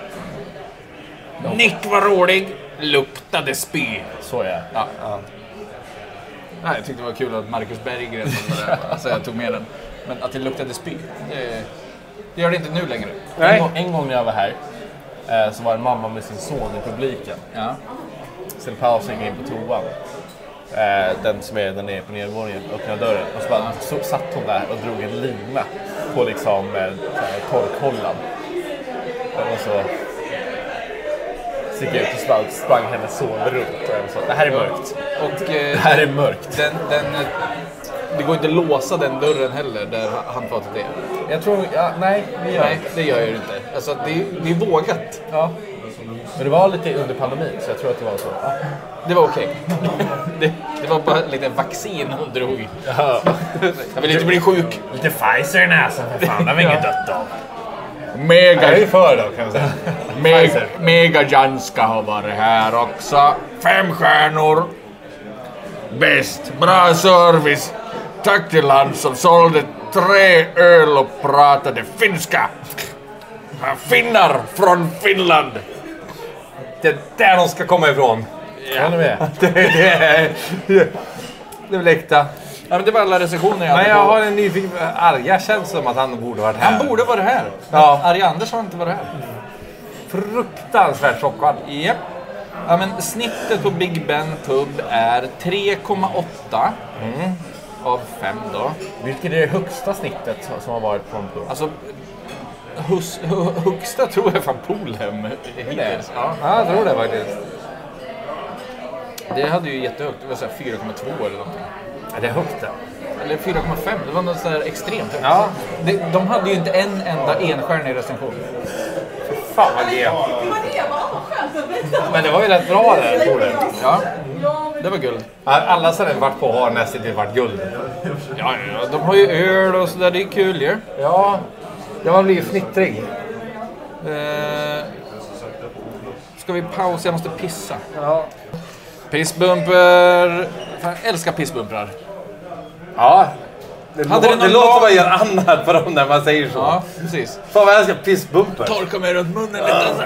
Nick var rolig. Luktade spy. Så är det. Ja. Nej, jag tyckte det var kul att Marcus Berggren var där. Alltså jag tog med den. Men att det luktade spy, det, det gör det inte nu längre. En gång, en gång när jag var här eh, så var en mamma med sin son i publiken. Ja. Sen pausade jag in på toan. Eh, den som är den är på nedervåningen, öppnade dörren. Och så, bara, så satt hon där och drog en lina på liksom eh, torkhållan. Och så gick jag ut och sprang, sprang hennes son runt. Och jag sa, det här är mörkt. Och, eh, Det här är mörkt. Den, den, det går inte att låsa den dörren heller där handfatet är. Jag tror, ja, nej, det gör Nej, det gör jag ju inte. Alltså, det, det är vågat. Ja. Men det var lite under pandemin så jag tror att det var så. Ja. Det var okej. det, det var bara lite vaccin hon drog. Ja. Jag vill inte bli sjuk. Lite Pfizer i näsan för fan, det var inget dött av. Mega, Jag är för då kan man säga. Mega, Mega Janska har varit här också. Fem stjärnor. Bäst. Bra service. Tack till han som sålde tre öl och pratade finska. Finnar från Finland. Det är där de ska komma ifrån. Ja. Håller med. Det, det, är, det är väl äkta. Ja, men det var alla recensioner jag Men hade jag på. har en nyfiken... Arga känns som att han borde varit här. Han borde vara här. Ja. Arja Anders har inte varit här. Fruktansvärt chockad. Japp. Ja, men snittet på Big Ben Pub är tre komma åtta av fem då. Vilket är det högsta snittet som- som har varit på en pub? Alltså, hus, hu, högsta tror jag fan Polhem hittills. Ja. Ja, jag tror det faktiskt. Det hade ju jättehögt, det var så här fyra komma två eller någonting. Ja, det är högt det. Eller fyra komma fem, det var något så här extremt högt. Ja. De, de hade ju inte en enda enstjärnig recension. Fan vad det är. Men det var ju rätt bra där, tror jag. Ja, det var guld. Alla som har varit på har nästan inte varit guld. Ja, ja, de har ju öl och sådär, det är kul ju. Ja, jag har blivit fnittrig. Eh, ska vi pausa? Jag måste pissa. Ja. Pissbumper. Fan, jag älskar pissbumprar. Ja. Det, Hade lå- det någon det låter lag- vad jag gör annat på dem när man säger så. Ja, precis. Fan vad jag älskar pissbumper. Torka mig runt munnen lite.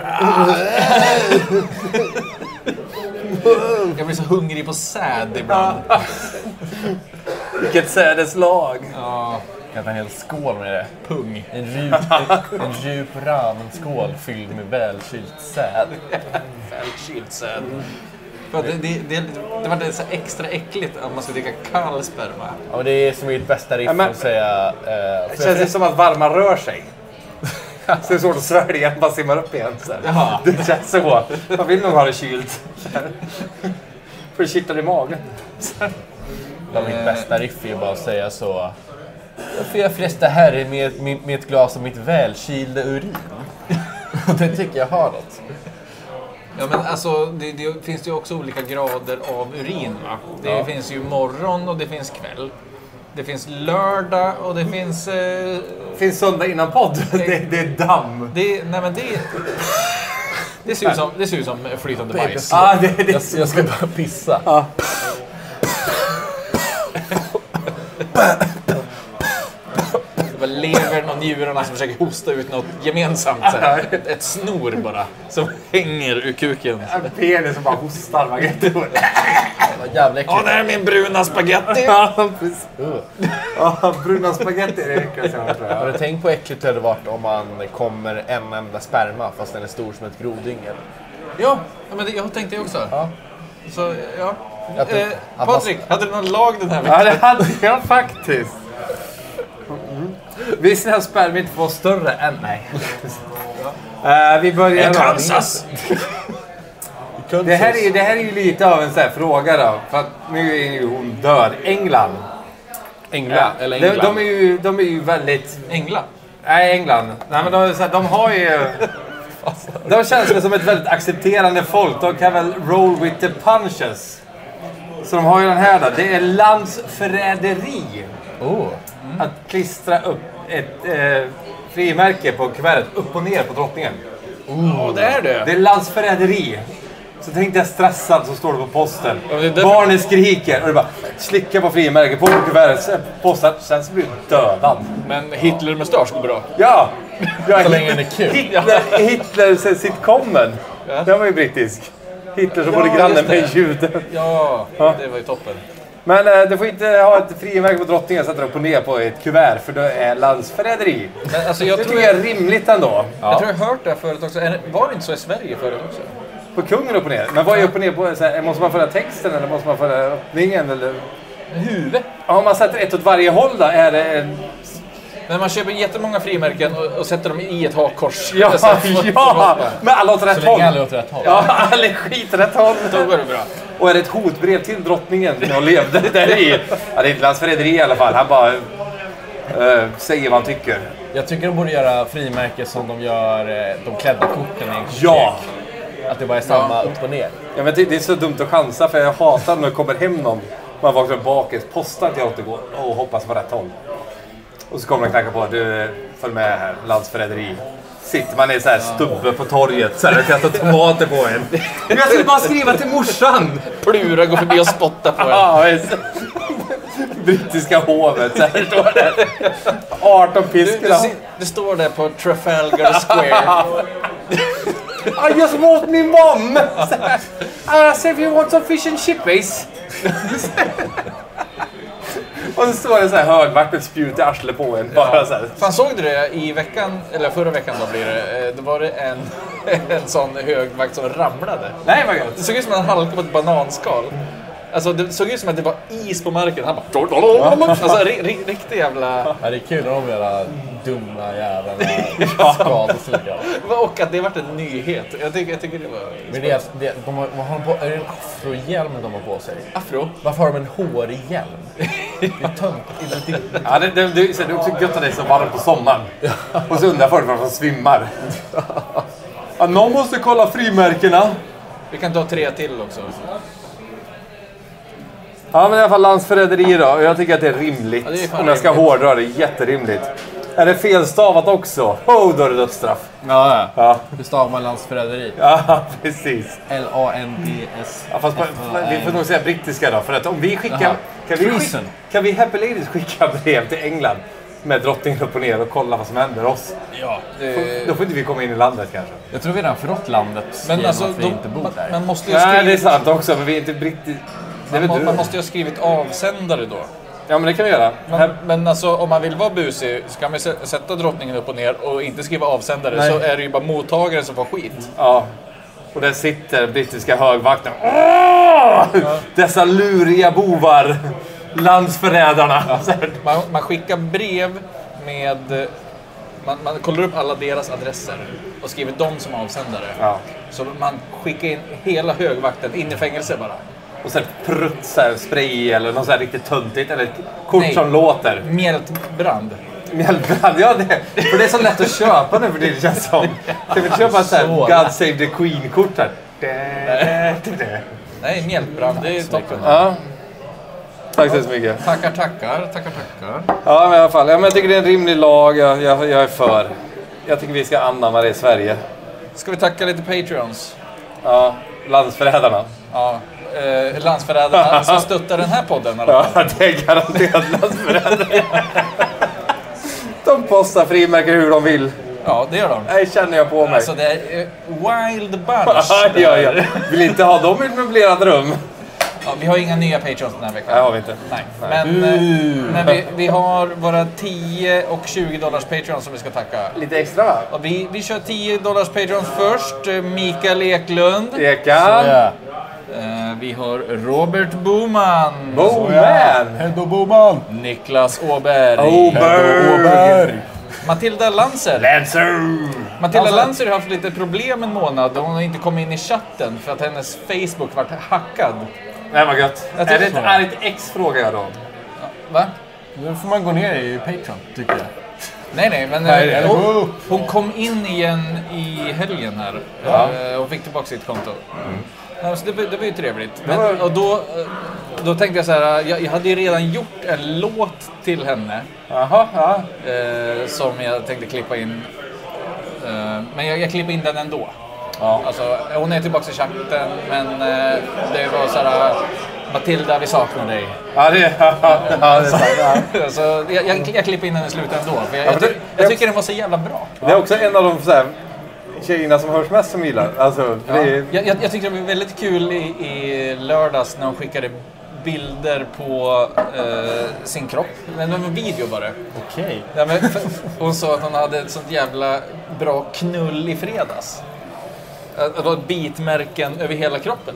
Jag blir så hungrig på säd ibland. Vilket sädeslag. Ja, Jag kan ta en hel skål med det. pung. En djup, en, en djup ramenskål fylld med välkylt säd. Välkylt säd. För att det, det, det, det var det så extra äckligt om man ska dricka kall sperma. Ja, men det är som mitt bästa riff Ja, men- att säga. Eh, Det för känns jag, det som att varma rör sig. Så det är svårt att svälja, bara simmar upp igen. Så här. Jaha. Det känns så. Man vill nog ha det kylt. För det kittlar i magen. ja, mitt bästa riff är ju bara att säga så. Får jag fresta herre med, med, med ett glas av mitt välkylda urin? Och det tycker jag har något. Ja, men alltså, det, det finns ju också olika grader av urin, va? Det Ja. finns ju morgon och det finns kväll. Det finns lördag och det finns... Eh, Finns söndag innan podd. Det, det är damm. det, nej, men det... Det ser ut som, det ser ut som flytande bajs. Ja, det, det. Jag, jag ska bara pissa. Det var levern och njurarna som försöker hosta ut något gemensamt. Så här. Ett, ett snor bara, som hänger ur kuken. En penis som bara hostar. Man kan inte... Det var jävla Ja, äckligt. det här är min bruna spaghetti. Ja, precis. Ja, bruna spagetti är det äckligaste jag tror Har jag. du tänkt på äckligt hade det varit om man kommer en enda sperma fast den är stor som ett grodyngel? Ja, ja, men det, jag tänkte det också. Ja. Så, ja. Att det- Eh, att man- Patrik, hade du någon lag den här veckan? Ja, det hade jag faktiskt. Mm. Visst är spermier inte får större än... Nej. Uh, vi börjar... I Kansas! Det här, är, det här är ju lite av en sån här fråga då. För att nu är ju hon död. England. England, eller de, England. de, är ju, de är ju väldigt... Engla. Nej, England. Nej, men de, är så här, de har ju... De känns väl som ett väldigt accepterande folk. De kan väl roll with the punches. Så de har ju den här då. Det är landsförräderi. Oh. Att klistra upp ett eh, frimärke på kuvertet upp och ner på drottningen. Åh, det är det. Det är landsförräderi. Så tänkte jag stressad så står det på posten. Ja, det är därför- Barnen skriker och det bara slickar på frimärket på kuvertet. Posten, sen så blir du dödad. Men Hitler-mustasch går bra. Ja! ja Så länge den är kul. Hitler, Hitler sitcomen. Ja. Den var ju brittisk. Hitler som Ja, bodde grannen just det. med juden. Ja, Ja. det var ju toppen. Men eh, du får inte ha ett frimärke på drottningen och sätta upp och ner på ett kuvert för det är landsförräderi. Men alltså jag Det tror tycker jag jag, är rimligt ändå. jag tror jag har hört det här förut också. Är det- Var det inte så i Sverige förut också? På kungen upp och ner. Men vad är upp och ner på? Så här, måste man föra texten eller måste man föra öppningen? Eller? Huvud. Ja, om man sätter ett åt varje håll då är det en... Men man köper jättemånga frimärken och, och sätter dem i ett hakkors. Ja, Så här, för- ja! Men alla åt rätt Så håll. länge alla åt rätt håll. Ja, alla är skit rätt håll. Då går det bra. Och är det ett hotbrev till drottningen när hon levde där i? Ja, det är inte landsförräderi i alla fall. Han bara uh, säger vad han tycker. Jag tycker de borde göra frimärken som de gör eh, de klädda korten i en Ja! Att det bara är samma upp och ner. Ja, men det, det är så dumt att chansa för jag hatar när det kommer hem någon. Man vaknar bakis, postar till återgår och hoppas på rätt håll. Och så kommer den knacka på, du följ med här, landsförräderi. Sitter man i så här stubbe på torget så här och kastar tomater på en. Men jag skulle bara skriva till morsan! Plura går förbi och spottar på en. Ja, visst. Brittiska hovet, så här står det. arton Du, piskor. du, ser- det står där på Trafalgar Square. I just want me mom! I said if you want some fish and chippies. Och så står det så här högvakt med ett spjut i arslet på en. Bara så här. Fan, såg du det i veckan, eller förra veckan då blir det, eh, då var det en, en sån högvakt som ramlade. Nej, vad gött. Det såg ut som att han halkade på ett bananskal. Alltså det såg ut som att det var is på marken. Han bara... Alltså ri, ri, riktigt jävla... Ja, det är kul när de jävla dumma jävlarna skadestryka. Och att det varit en nyhet. Jag tycker, jag tycker det var... Men det är, det, de har, vad har de på, är det en afrohjälm de har på sig? Afro. Varför har de en hårig hjälm? Det är töntigt. Det, det, Ja, det, det, det, det är också gött att det är så varmt på sommaren. Och så undrar folk varför de svimmar. Ja, någon måste kolla frimärkena. Vi kan ta tre till också. Ja, men i alla fall landsförräderi då. Jag tycker att det är rimligt. Ja, det är fan Om jag ska rimligt. hårdra det, jätterimligt. Är det felstavat också? Oh, då är det dödsstraff. ja, Ja, hur stavar man landsförräderi? ja precis. L A N D S. Ja, fast på, vi får nog säga brittiska då. För att om vi skickar... Jaha. Kan vi, Treason. skicka, kan vi Happy Ladies skicka brev till England med drottningen upp och ner och kolla vad som händer oss? Ja. Då får inte vi komma in i landet kanske. Jag tror vi redan förrått landet Men genom alltså, att vi de, inte bor man, där. man måste ju Nej, det är skrivit, sant också. Men vi är inte brittiska. Det är man, väl må- du? man måste ju ha skrivit avsändare då. Ja, men det kan vi göra. Men, men alltså om man vill vara busig så kan man sä- sätta drottningen upp och ner och inte skriva avsändare. Nej. Så är det ju bara mottagaren som får skit. Ja. Och där sitter brittiska högvakten. Åh! Dessa luriga bovar. Landsförrädarna. Så här. Man, man skickar brev med... Man, man kollar upp alla deras adresser och skriver dem som avsändare. Ja. Så man skickar in hela högvakten in i fängelse bara. Och sen prutt så här, spray eller något så här riktigt töntigt. Eller ett kort Nej. som låter. Mjältbrand. Mjällbrand, ja det. För det är så lätt att köpa nu för det känns som. Kan vi köpa så här Så God Save the Queen-kort här? Nej, mjältbrand. Det är toppen. Ja. Tack så mycket. Tackar, tackar. Tackar, tackar. Ja, men i alla fall. Ja, men jag tycker det är en rimlig lag. Jag, jag, jag är för. Jag tycker vi ska anamma det i Sverige. Ska vi tacka lite Patreons? Ja, landsförrädarna. Ja. Eh, landsförrädarna som stöttar den här podden i alla fall. Ja, det är garanterat landsförrädare. De postar frimärken hur de vill. Ja, det gör de. Det känner jag på mig. Alltså det är eh, wild bunch. Ja, ja, ja. Vill inte ha dem i ett möblerat rum. Ja, vi har inga nya Patreons den här veckan. Nej, har vi inte. Nej. Men, eh, men vi, vi har våra tio och tjugo dollars Patreons som vi ska tacka. Lite extra va? Och vi, vi kör tio dollars Patreons först. Eh, Mikael Eklund. Ekan. Ja. Eh, vi har Robert Boman. Boman. Heddo Boman! Niklas Åberg. Oberg. Matilda Lancer. Lancer. Matilda Alltså- Lancer har haft lite problem en månad. Hon har inte kommit in i chatten för att hennes Facebook varit hackad. Nej, vad gött. Jag Är tycker det ett så. argt ex frågar jag då? Va? Nu får man gå ner i Patreon, tycker jag. Nej, nej, men Nej, eh, eller hon, gå upp. hon kom in igen i helgen här. Ja. Eh, och fick tillbaka sitt konto. Mm. Ja, så det, var- det var ju trevligt. Men, och då, eh, då tänkte jag så här, jag, jag hade ju redan gjort en låt till henne. Jaha, ja. Eh, som jag tänkte klippa in. Eh, men jag, jag klipper in den ändå. Ja. Alltså, hon är tillbaka i chatten, men eh, det var så här... Matilda, vi saknar dig. Ja, det, ja, ja, det är sant. Ja. Så jag, jag, jag klipper in den i slutet ändå, för jag, jag, ty- jag tycker den var så jävla bra. Det är också en av de så här, tjejerna som hörs mest som gillar. Alltså, Ja. det är... jag, jag, jag tyckte det var väldigt kul i, i lördags när hon skickade bilder på eh, sin kropp. Men det var en video bara. Okej. Ja, men, för, hon sa att hon hade ett sånt jävla bra knull i fredags. Att det var bitmärken över hela kroppen.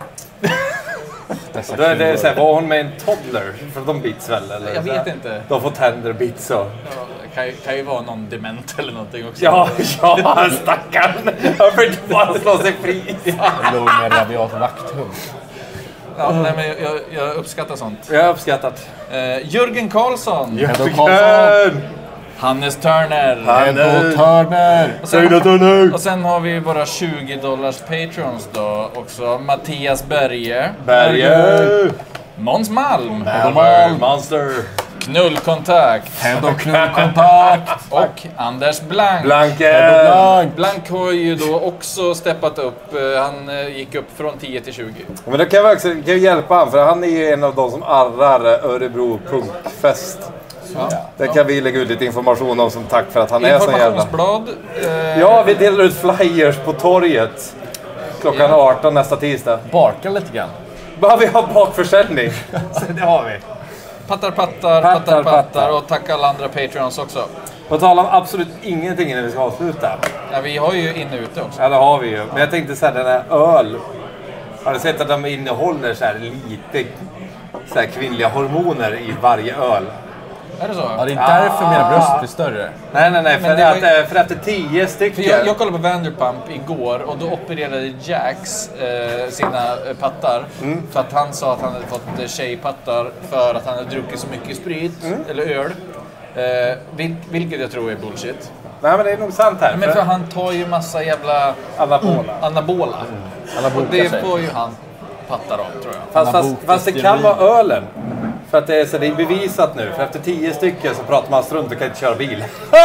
Då är det så här, var hon med en toddler? För de bits väl? Eller? Jag vet inte. De får tänder och bits och... Ja, det kan, ju- kan ju vara någon dement eller någonting också. Ja, ja, stackarn! Jag vill inte bara slå sig fri. Jag låg med rabiat vakthund. Ja, nej, men jag, jag uppskattar sånt. Jag har uppskattat. Eh, Jörgen Karlsson. Jörgen! Hannes Turner. Hannes Turner! Och sen, Turner! och sen har vi våra tjugo dollars patrons då också. Mattias Berge. Berge! Måns Malm. Hammer! Monster! Knullkontakt. Head och knullkontakt! Och Anders Blank. Blanken! Blank har ju då också steppat upp. Eh, Han eh, gick upp från tio till tjugo. Men då kan vi också kan vi hjälpa han, för han är ju en av de som arrar Örebro Punkfest. Ja. Där kan vi lägga ut lite information om som tack för att han är så jävla... Informationsblad. Eh, Ja, vi delar ut flyers på torget klockan arton nästa tisdag. Barka lite grann. Bara vi har bakförsäljning. Så det har vi. Pattar, pattar, Pattar, pattar, pattar. pattar. Och tack alla andra patrons också. På tal om absolut ingenting innan vi ska avsluta. Ja, vi har ju inne ute också. Ja, det har vi ju. Men jag tänkte så här, den här öl. Har du sett att de innehåller så här lite så här kvinnliga hormoner i varje öl? Är det så? Ja, det är därför mina bröst blir större. Nej, nej, nej. För, Men det var att, ju- eh, för efter tio stycken... För jag, jag kollade på Vanderpump igår och då opererade Jax eh, sina eh, pattar. Mm. För att han sa att han hade fått eh, tjejpattar för att han hade druckit så mycket sprit Mm. eller öl. Eh, vil, vilket jag tror är bullshit. Nej, men det är nog sant här. Men för han tar ju massa jävla anabola. anabola. Alla Och bokar det sig. får ju han pattar av, tror jag. Fast, fast, Anabola fast det kan vara ölen. För att det är, så det är bevisat nu. För efter tio stycken så pratar man strunt och kan inte köra bil.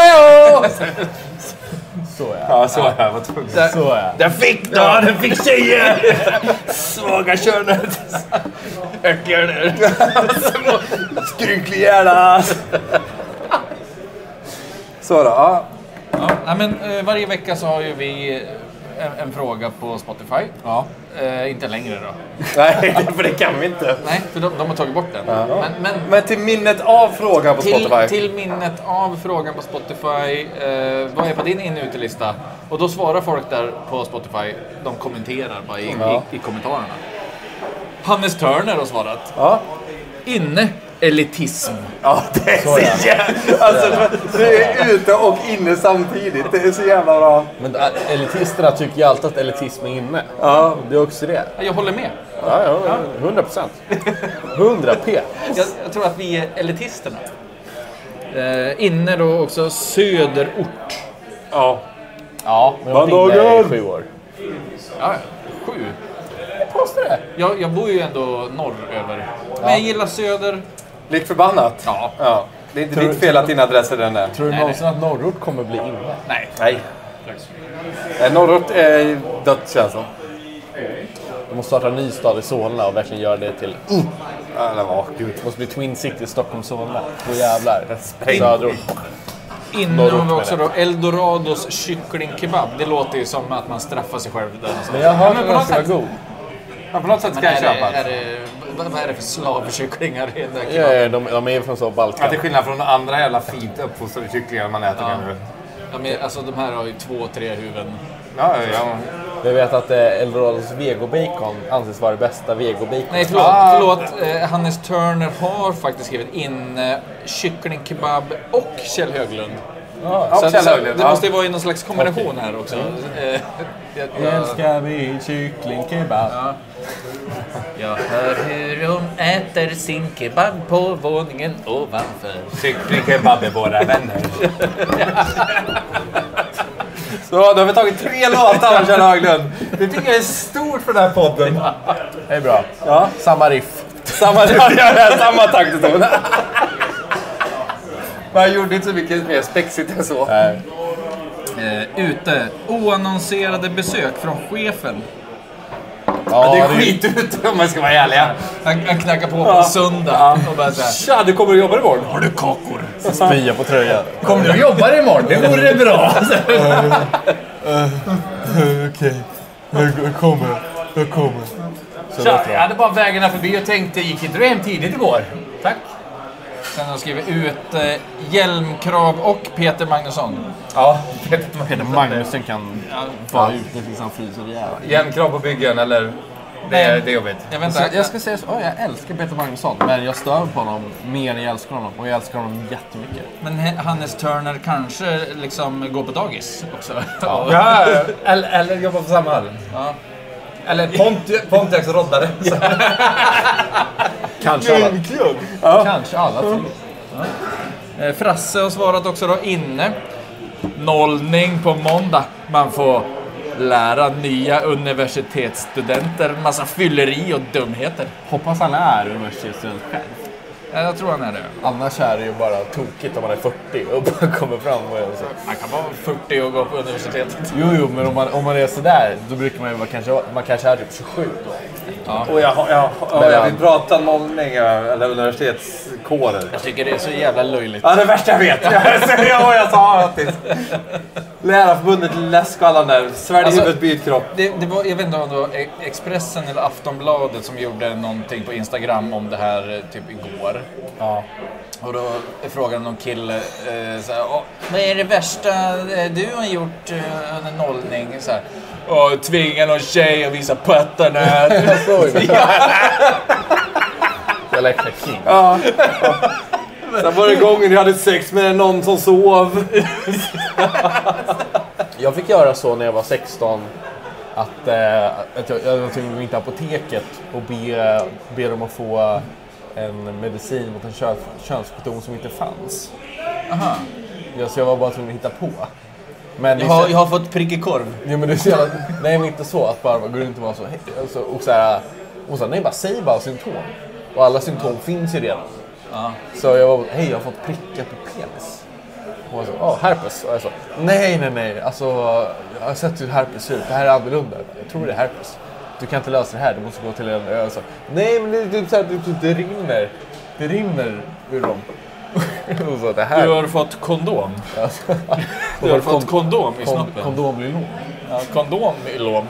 Så ja. Ja, så är det. Vad tungt. Så ja. Den fick då! Den fick tjejer! Svaga könet! Äckliga där. Skrynklig hjärna! Så då, ja. Ja, nej, men eh, varje vecka så har ju vi en, en fråga på Spotify. Ja. Eh, inte längre då. Nej, för det kan vi inte. Nej, för de, de har tagit bort den. Men, men Men till minnet av frågan på till, Spotify. till minnet av frågan på Spotify, eh, vad är på din in- och utelista? Och då svarar folk där på Spotify, de kommenterar bara i, Ja. i, i kommentarerna. Hannes Turner har svarat. Ja. Inne, elitism. Ja, det är så, Så jävla... Alltså, du är ute och inne samtidigt. Det är så jävla bra. Men äh, elitisterna tycker ju alltid att elitism är inne. Ja. Det är också det. Jag håller med. Ja, ja, hundra procent. Hundra p. Jag, jag tror att vi är elitisterna. Eh, inne då också söderort. Ja. Ja, men jag har varit inne i sju år. Ja, sju. Påstår det. Jag, jag bor ju ändå norröver. Men jag gillar söder. Lik förbannat. Ja. Ja. Det är inte Tror- ditt fel att din adress är den där. Tror du Nej, någonsin att norrort kommer bli inne? Nej. Nej. Eh, Norrort är dött, känns som. De måste starta en ny stad i Solna och verkligen göra det till... Ja, det var gud. Det måste bli Twin City, Stockholm, Solna. Då jävlar. Spräng. Söderort. Inne Norrort har vi också menar då Eldorados kycklingkebab. Det låter ju som att man straffar sig själv där. någonstans. Men jag har hört men att på den något ska vara sätt- god. Ja, på något sätt Men ska jag är det, köpa. är det, vad vad är det för slavkycklingar i den där Ja, kebaben? ja, de, de är från så Ja, Balkan. till skillnad från andra jävla fint uppfostrade kycklingar man äter Ja. nu. De, är, alltså, de här har ju två, tre huvuden. Ja, ja, ja. Jag vet att eh, Eldorados vegobacon anses vara det bästa vegobacon. Nej, förlåt. Ah. förlåt. Eh, Hannes Turner har faktiskt skrivit in eh, kycklingkebab och Kjell Höglund. Ja, Så, Kjell så, Höglund, det ja. måste ju vara i någon slags kombination här också. Eh, jag, jag, Älskar vi kycklingkebab? Ja. Jag hör hur hon äter sin kebab på våningen ovanför. Kycklingkebab är våra vänner. Så då har vi tagit tre låtar av Kjell Höglund. Det tycker jag är stort för den här podden. Det är bra. Ja. Samma riff. Samma, ja, ja, samma taktton. Man gjorde inte så mycket mer spexigt än så. Nej. Eh, ute. Oannonserade besök från chefen. Ja, det är skit ute om man ska vara ärliga. Han, han knackar på på Ja. söndag Ja. och bara såhär. Tja, du kommer att jobba imorgon. Har du kakor? Spia på tröjan. Kommer du att jobba imorgon? Det vore bra. Okej, jag kommer. Jag kommer. Så Tja, låter jag hade bara vägarna förbi och tänkte, gick inte du hem tidigt igår? Tack. Sen har jag skrivit ut eh, Hjälmkrav och Peter Magnusson. Ja, Peter Magnusson kan vara ute tills han fryser ihjäl. Järnkrav på byggen eller... Det är, det är jobbigt. Jag vet Så inte. jag ska säga så, oh, jag älskar Peter Magnusson, men jag stör på honom mer än jag älskar honom. Och jag älskar honom jättemycket. Men He- Hannes Turner kanske liksom går på dagis också. Ja. Ja, eller, eller jobba på Samhall. Ja. Eller Pont- Pontiacs roddare. Kanske alla, Ja. kanske alla tre. Eh, Frasse har svarat också då inne. Nollning på måndag. Man får lära nya universitetsstudenter massa fylleri och dumheter. Hoppas han är universitetsstudent själv. Ja, jag tror han är det. Annars är det ju bara tokigt om man är fyrtio och bara kommer fram och är så. Han kan vara fyrtio och gå på universitetet. Jo, jo, men om man, om man är sådär, då brukar man ju vara kanske, man kanske är typ tjugosju då. Och jag, jag, jag, jag vill prata nollning eller universitetskårer. Jag tycker det är så jävla löjligt. Ja, det värsta jag vet. Jag, jag, jag sa faktiskt. Lärarförbundet läskallan där. Svärd i Alltså, huvudet, byt kropp. Det, det var, jag vet inte om det var Expressen eller Aftonbladet som gjorde någonting på Instagram om det här eh, typ igår. Ja. Och då är frågan någon kille eh, såhär, "Åh, vad är det värsta eh, du har gjort eh, under nollning?" Såhär, "Åh, tvinga någon tjej att visa pattarna." Jag läcker king. Ja. Sen var det gången jag hade sex med någon som sov. Jag fick göra så när jag var sexton att, eh, att jag, jag var tvungen att gå in till apoteket och be, be dem att få en medicin mot en kö, könssjukdom som inte fanns. Aha. Ja, så jag var bara tvungen att hitta på. Men Jag har, jag har fått prickig korv. Jo, men det är så jävla, nej, men inte så att bara gå runt och vara så, hej, alltså, och så här, och så här, nej, bara säg bara symptom. Och alla symptom finns ju redan. Ja. Så jag var, hej, jag har fått prickar på penis. Och jag så, åh, herpes. Och jag så, nej, nej, nej, alltså, jag har sett hur herpes ser ut, det här är annorlunda. Jag tror det är herpes. Du kan inte lösa det här, du måste gå till en ö. Så, nej, men det, det, det, det, det rinner, det rinner ur dem. Och så, det här. Du har fått kondom. Alltså, Du har fått kondom i kon, snoppen. kondomlylom. Ja, kondom i lom.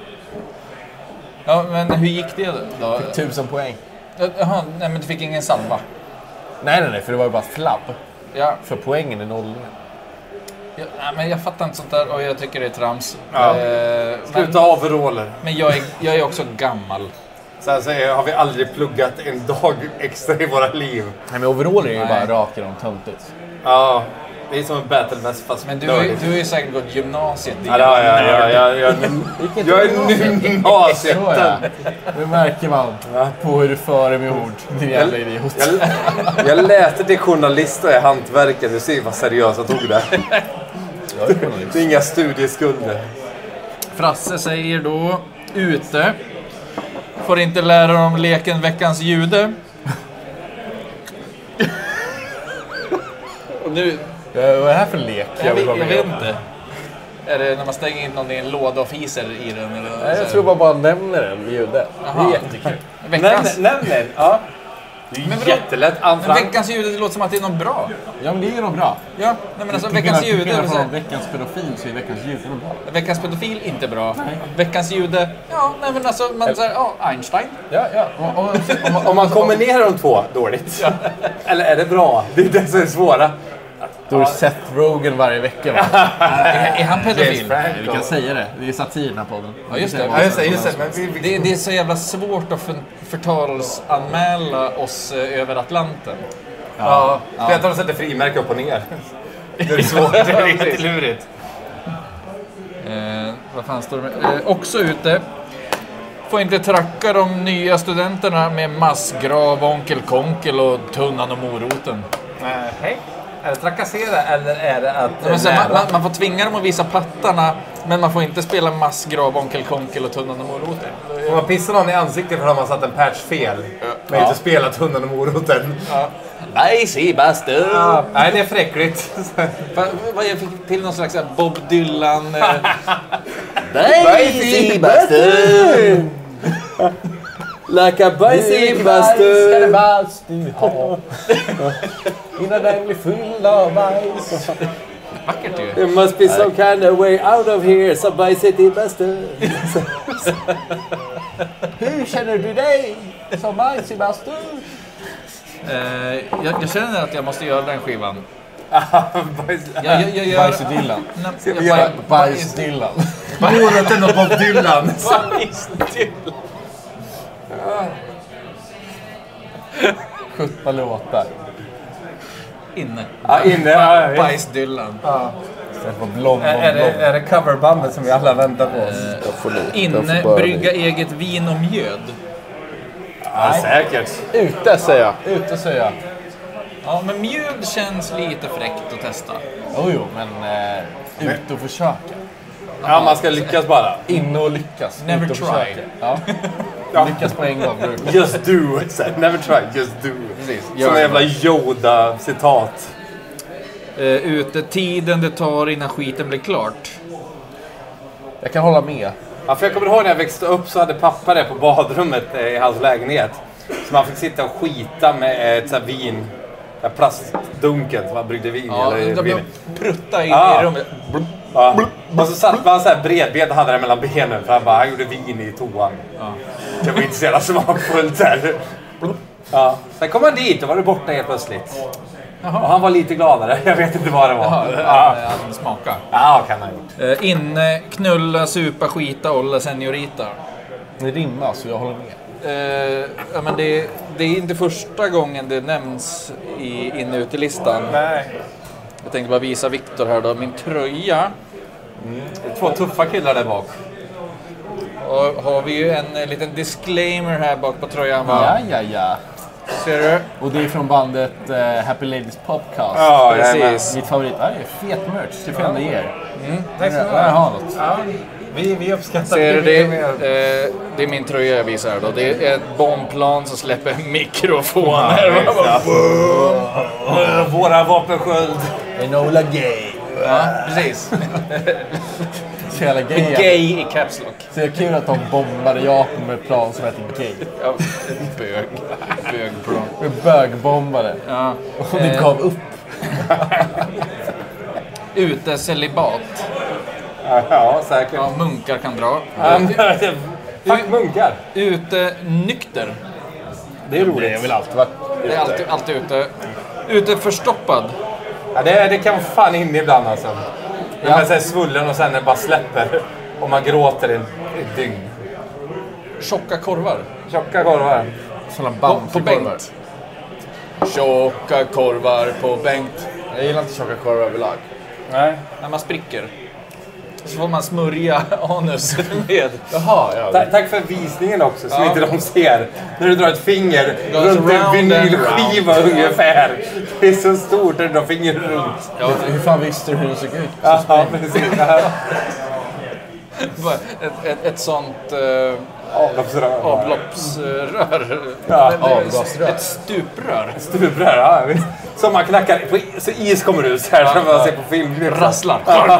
Ja, men hur gick det då? Tusen poäng. Jaha, nej men du fick ingen salva. Nej, nej, nej, för det var ju bara flabb. Ja, För poängen är noll. ja, nej, men jag fattar inte sånt där och jag tycker det är trams. Ja. Eh, Sluta men overaller. men jag, är, jag är också gammal. Sen så är- har vi aldrig pluggat en dag extra i våra liv. Nej, men overaller är ju Nej. bara raka och töntigt. Ja, det är som en battle mess fast Men du, har ju- nördigt. du har ju säkert gått gymnasiet. Det Ja, det har jag. Jag, jag, jag, Vilket jag är gymnasiet? gymnasiet. Så ja. Det märker man på hur du för dig med ord. Din jävla idiot. Jag, jag läste till journalist och är hantverkare. Du ser vad seriöst jag tog det. Jag är journalist. Det är inga studieskulder. Frasse säger då ute. Får inte lära dem leken Veckans jude. Och nu, Ja, vad är det här för lek? jag, vet, vara jag med vet om? inte. Är det när man stänger in någon i en låda och fiser i den? Eller, Nej, jag tror man bara nämner den ljudet. Det Jaha. är jättekul. Veckans, Nämn det. Ja. Det är Men vadå? jättelätt. Ann men Frank. veckans jude, det låter som att det är något bra. Ja, men det är ju nog bra. Ja, nej, men alltså Till veckans skillnad- till jude, skillnad det vill från säga, veckans pedofil så är veckans jude nog bra. veckans pedofil inte bra. Veckans jude, ja, nej men alltså, man säger, ja, Einstein. Ja, ja. Om, om, om, om, Om man kombinerar de två dåligt. Eller är det bra? Det är det som är svåra. Då är Seth Rogen varje vecka, va? Är, är han pedofil? Frank. Vi kan säga det. Det är satir den här podden. Ja, just det. Ja, just det. Just det. Men vi, vi, Det, det är så jävla svårt att för, förtalsanmäla oss eh, över Atlanten. ja. Speciellt när de sätter frimärke upp och ner. Det är svårt. Det är riktigt lurigt. Eh, vad fan står det med? Eh, också ute. Får inte tracka de nya studenterna med massgrav, onkel Konkel och tunnan och moroten. Hej. Är det trakassera eller är det att... Men så, man, man, man får tvinga dem att visa pattarna, men man får inte spela massgrav, onkel Konkel och tunnan och moroten. Om man pissar någon i ansiktet för att man satt en patch fel. Men inte spelat hunden och moroten. Ja. Bajs i bastun. Ja, nej, det är fräckligt. Va, va, jag fick till någon slags så här Bob Dylan... Eh, Bajs i bastun. Like a bajs i Ska det bastun. bastu ha? Innan den blir full av bajs. vackert ju. There must be some kind of way out of here. Så bajs i bastun. Hur känner du dig som bajs i bastun? Eh, jag, jag känner att jag måste göra den skivan. Bajs. Jag, jag, jag gör... Bajs i Dillan. Nej, Ska vi jag göra bara- Bajs Dillan. Moroten och Bob Dylan. sjutton låtar. Inne. Ja, inne. Ja, ja. Bajs Dylan. Istället för blom, blom, Är det, blom. är det coverbandet som vi alla väntar på? Jag får lite. Inne, brygga eget vin och mjöd. Ja, säkert. Ute säger jag. Ute säger jag. Ja, men mjöd känns lite fräckt att testa. Jo, jo, men eh, ute och försöka. Ja, man ska lyckas bara. Inne och lyckas. Never Ute och try. försöka. Ja. Lyckas på en gång. Just do. Så, never try, just do. Precis. Som en jävla Yoda-citat. Uh, ute, tiden det tar innan skiten blir klart. Jag kan hålla med. Ja, för jag kommer ihåg när jag växte upp så hade pappa det på badrummet eh, i hans lägenhet. Så man fick sitta och skita med ett så här vin, där plastdunken som man bryggde vin Ja, eller de vin. prutta in Ja. i rummet. Ja. Och så satt man så här bredbent och hade det mellan benen för han bara, han gjorde vin i toan. Ja. Det var inte så jävla smakfullt där. Ja. Sen kom han dit och var det borta helt plötsligt. Och han var lite gladare, jag vet inte vad det var. Ja, Ja, ja. Han smakar. ja kan han ha gjort. Uh, inne, knulla, supa, skita, olla, seniorita. Det rimmar så jag håller med. Uh, ja, men det, det är inte första gången det nämns i inne-ute-listan. Nej. Jag tänkte bara visa Viktor här då, min tröja. Det är två tuffa killar där bak. Och har vi ju en eh, liten disclaimer här bak på tröjan, va? Ja, ja, ja. Ser du? Och det är från bandet eh, Happy Ladies Podcast. Ja, Precis. Mitt favorit. Ja, det är fet merch. tjugofem ger. Tack så Där mycket. har något. Ja, vi, vi uppskattar Ser du det? mer. Eh, det är min tröja jag visar här då. Det är ett bombplan som släpper mikrofoner. Ja, våra vapensköld. Enola Gay. Ja, precis. Så jävla gay. Gay i caps lock. Så det är kul att de bombade Japan med ett plan som heter Gay. Ja, bög. Bögplan. De bögbombade. Ja. Och det gav upp. Ute celibat. Ja, säkert. Ja, munkar kan dra. Fuck munkar. Ute nykter. Det är Det roligt. har väl alltid varit. Det är alltid, alltid ute. Ute förstoppad. Ja, det, det kan fan in ibland alltså. När Ja. man säger svullen och sen när det bara släpper. Och man gråter i ett dygn. Tjocka korvar. Tjocka korvar. Sådana På, på bamsekorvar. Bengt. Tjocka korvar på Bengt. Jag gillar inte tjocka korvar överlag. Nej. När man spricker. Så får man smörja anus med. Jaha, ja. Ta- tack för visningen också, så Ja. inte de ser. När du drar ett finger Goes runt en round and vinylskiva ungefär. Det är så stort när du drar fingret runt. Ja, Hur fan visste du hur den såg ut? Ja, precis. Ja. ett, ett, ett sånt eh, Avloppsrör. avloppsrör. Ja, avgasrör. Ett stuprör. Stuprör, ja. Som man knackar på, så is kommer ut så här som man ser på film. Rasslar.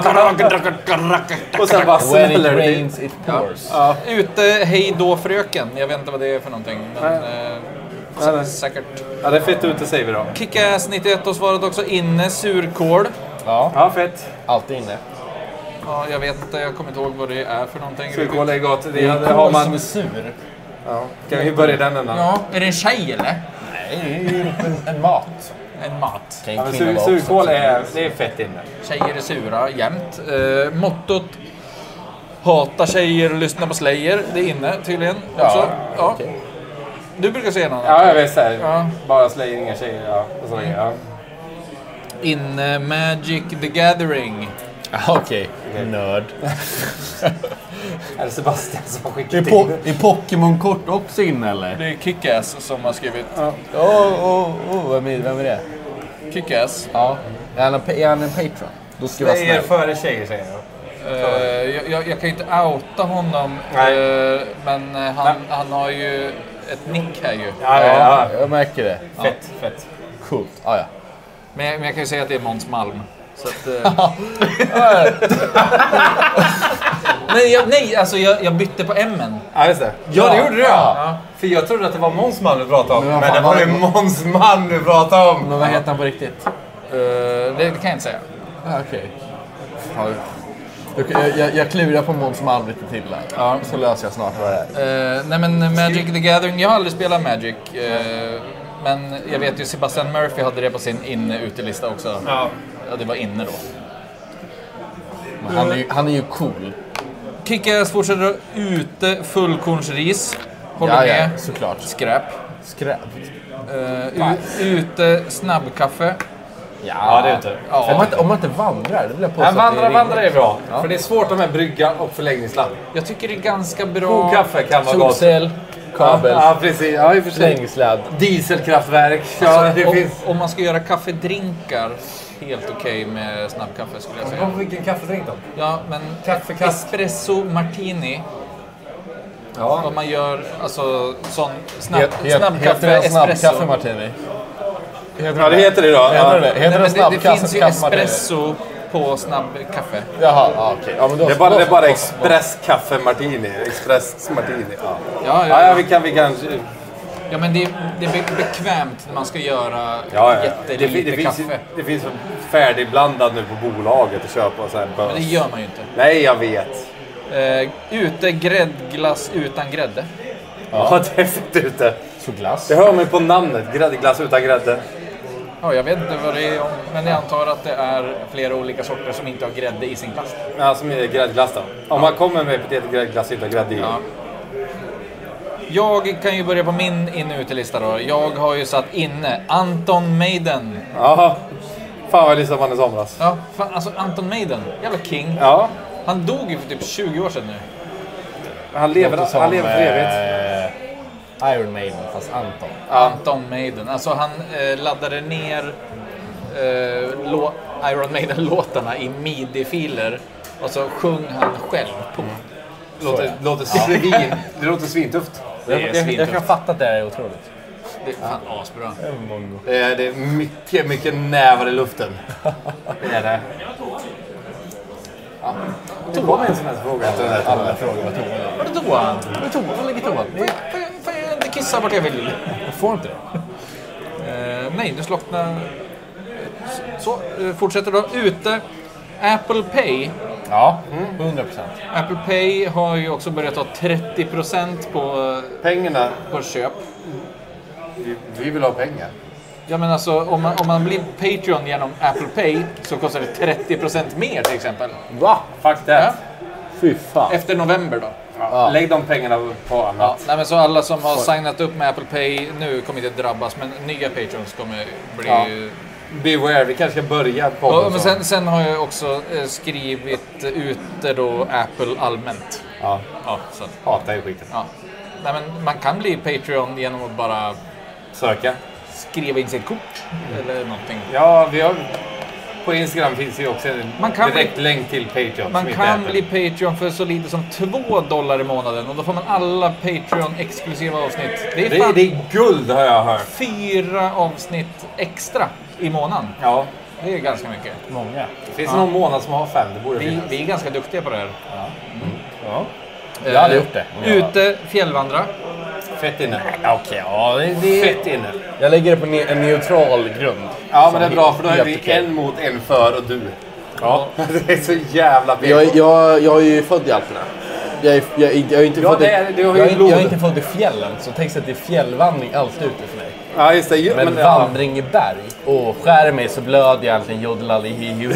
Och sen bara When it smäller det. rains it pours. Ja, ute, hej då fröken. Jag vet inte vad det är för någonting. Men, eh, nej. säkert. Ja, det är fett ute säger vi då. Kickass nittioett har svarat också. Inne, surkål. Ja, Ja, fett. alltid inne. Ja, jag vet inte, jag kommer inte ihåg vad det är för någonting. Surkål är gott. Det, Det är det har kål som är man. sur. Ja. Kan vi börja i den änden? Ja, är det en tjej eller? Nej, det är ju en, en mat. En mat. Kan Ja, en men kvinna sur, vara surkål också. är, det är fett inne. Tjejer är sura jämt. Eh, mottot hata tjejer och lyssna på Slayer. Det är inne tydligen också. Ja. okej. Du brukar säga något. Ja, jag vet såhär. Ja. Bara slay inga tjejer. Ja, och så, ja. Inne Magic the Gathering. Ja, okej. Nörd. Är det Sebastian som har Det är, skickat po- in? är Pokémon-kort också inne eller? Det är Kickass som har skrivit. Åh, åh, åh, vem är, vem är det? Kickass. Ja. Är han en, pa- är han en patron? Då ska jag vara Slayer snäll. före tjejer säger jag. Eh, jag, jag, jag kan ju inte outa honom. Nej. eh, men eh, han, han har ju ett nick här ju. Ja, ja, ja. Jag märker det. Fett, fett. Coolt. Ah, ja. Men, jag, men jag kan ju säga att det är Måns Malm. Så att, eh... nej, jag, nej, alltså jag, jag bytte på M-en. Ja, just det. Ja, det gjorde du ja. ja. För jag trodde att det var Måns Malm du pratade om. Men, men det var ju Måns Malm du pratade om. Men vad heter han på riktigt? Uh, det, det kan jag inte säga. Ah, okej. Okay. Jag, jag, jag klurar på Måns Malm lite till där. Ja. Så löser jag snart vad det är. Uh, nej men Magic the Gathering, jag har aldrig spelat Magic. Uh, men jag vet ju Sebastian Murphy hade det på sin inne-utelista också. Ja. Ja, det var inne då. Men han, är ju, han är ju cool. Kickass fortsätter ute fullkornsris. Håller ja, med. Ja, såklart. Skräp. Skräp. Uh, ute snabbkaffe. Ja, ja, det är ute. Ja. Om, man inte, om man inte vandrar, det vill jag påstå. Ja, vandra, är vandra är bra. Ja. För det är svårt med brygga och förläggningssladd. Jag tycker det är ganska bra. God kaffe kan vara gott. Solcell, kabel, ja, ja, precis. Ja, i och för sig. förläggningssladd. Dieselkraftverk. Ja, alltså, det om, finns... om man ska göra kaffedrinkar, helt okej okay med snabbkaffe skulle jag säga. Vilken kaffedrink då? Ja, men kaffe, espresso martini. Ja. Om man gör alltså sån snabb, Het, snabbkaffe, heter det espresso. Snabbkaffe martini? Heter ja, det heter det då. Heter ja. det? Heter Nej, det, det, det finns ju espresso på snabbkaffe. Jaha, ja, okej. Ja, men då, det är bara, då, det är bara expresskaffe martini. Express martini. Ja. Ja, ja, ja, ja vi kan... Vi kan... Ja, men det, det är bekvämt när man ska göra ja, ja. jättelite det, det kaffe. Finns, det finns färdigblandad nu på bolaget att köpa. Och så här börs. Men det gör man ju inte. Nej, jag vet. Uh, ute gräddglass utan grädde. Ja, ja det är fett ute. Så glass. Det hör mig på namnet. Gräddglass utan grädde. Ja, jag vet inte vad det är, men jag antar att det är flera olika sorter som inte har grädde i sin glass. Ja, som är gräddglass då. Om ja. man kommer med epitet gräddglass utan grädde i. Ja. Jag kan ju börja på min inne-utelista då. Jag har ju satt inne Anton Maiden. Ja, fan vad jag lyssnade på han i somras. Ja, fan, alltså Anton Maiden, jävla king. Ja. Han dog ju för typ tjugo år sedan nu. Han lever, som, han lever för evigt. Eh, Iron Maiden, fast Anton. Ja. Anton Maiden. Alltså han eh, laddade ner eh, lå- Iron Maiden-låtarna i midi-filer. Och så sjöng han själv på. Det låter, det låter, svin, det låter svintufft. Det är jag, jag, jag kan fatta att det är otroligt. Det är fan ja. asbra. Det är, det är mycket, mycket nävar i luften. Det är det. Ja. Det var en sån här fråga. Alla frågor var toa. Var det toan? Var det toa? Var ligger toan? Får jag inte kissa vart jag vill? Jag får inte det. Uh, nej, du slocknar. Så, uh, fortsätter då. Ute. Apple Pay. Ja, hundra procent. Apple Pay har ju också börjat ta trettio procent på pengarna på köp. Vi, vi vill ha pengar. Ja, men alltså om man, om man blir Patreon genom Apple Pay så kostar det trettio procent mer till exempel. Va? Fuck that. Ja. Fy fan. Efter november då. Ja. Lägg de pengarna på annat. Ja, nej, men så alla som har signat upp med Apple Pay nu kommer inte drabbas, men nya Patreons kommer bli... Ja. Beware, vi kanske ska börja på ja, men sen, sen har jag också eh, skrivit ut då Apple allmänt. Ja. Ja, så. Hatar ju skiten. Ja. Nej, men man kan bli Patreon genom att bara söka. Skriva in sitt kort eller någonting. Ja, vi har... På Instagram finns ju också en man kan direkt bli, länk till Patreon. Man kan bli Patreon för så lite som två dollar i månaden. Och då får man alla Patreon-exklusiva avsnitt. Det är, det, är, det är guld har jag hört. Fyra avsnitt extra i månaden. Ja. Det är ganska mycket. Många. Det finns ja. någon månad som har fem. Det borde vi, vi är ganska duktiga på det här. Ja. Mm. Ja. Eh, jag hade gjort det. Ute, fjällvandra. Fett inne. Okej, okay, ja. Det, det... Fett inne. Jag lägger det på en neutral grund. Ja, men det är bra för då är vi okay. en mot en för och du. Ja. Det är så jävla bra. Jag, jag, jag är ju född i Alperna. Jag är, jag, jag är inte ja, född i, är, jag, är, jag är inte född i fjällen, så tänk sig att det är fjällvandring allt ute för mig. Ja, just det. Men, men vandring ja. i berg. Och skär mig så blöd jag egentligen jodlalihihiro.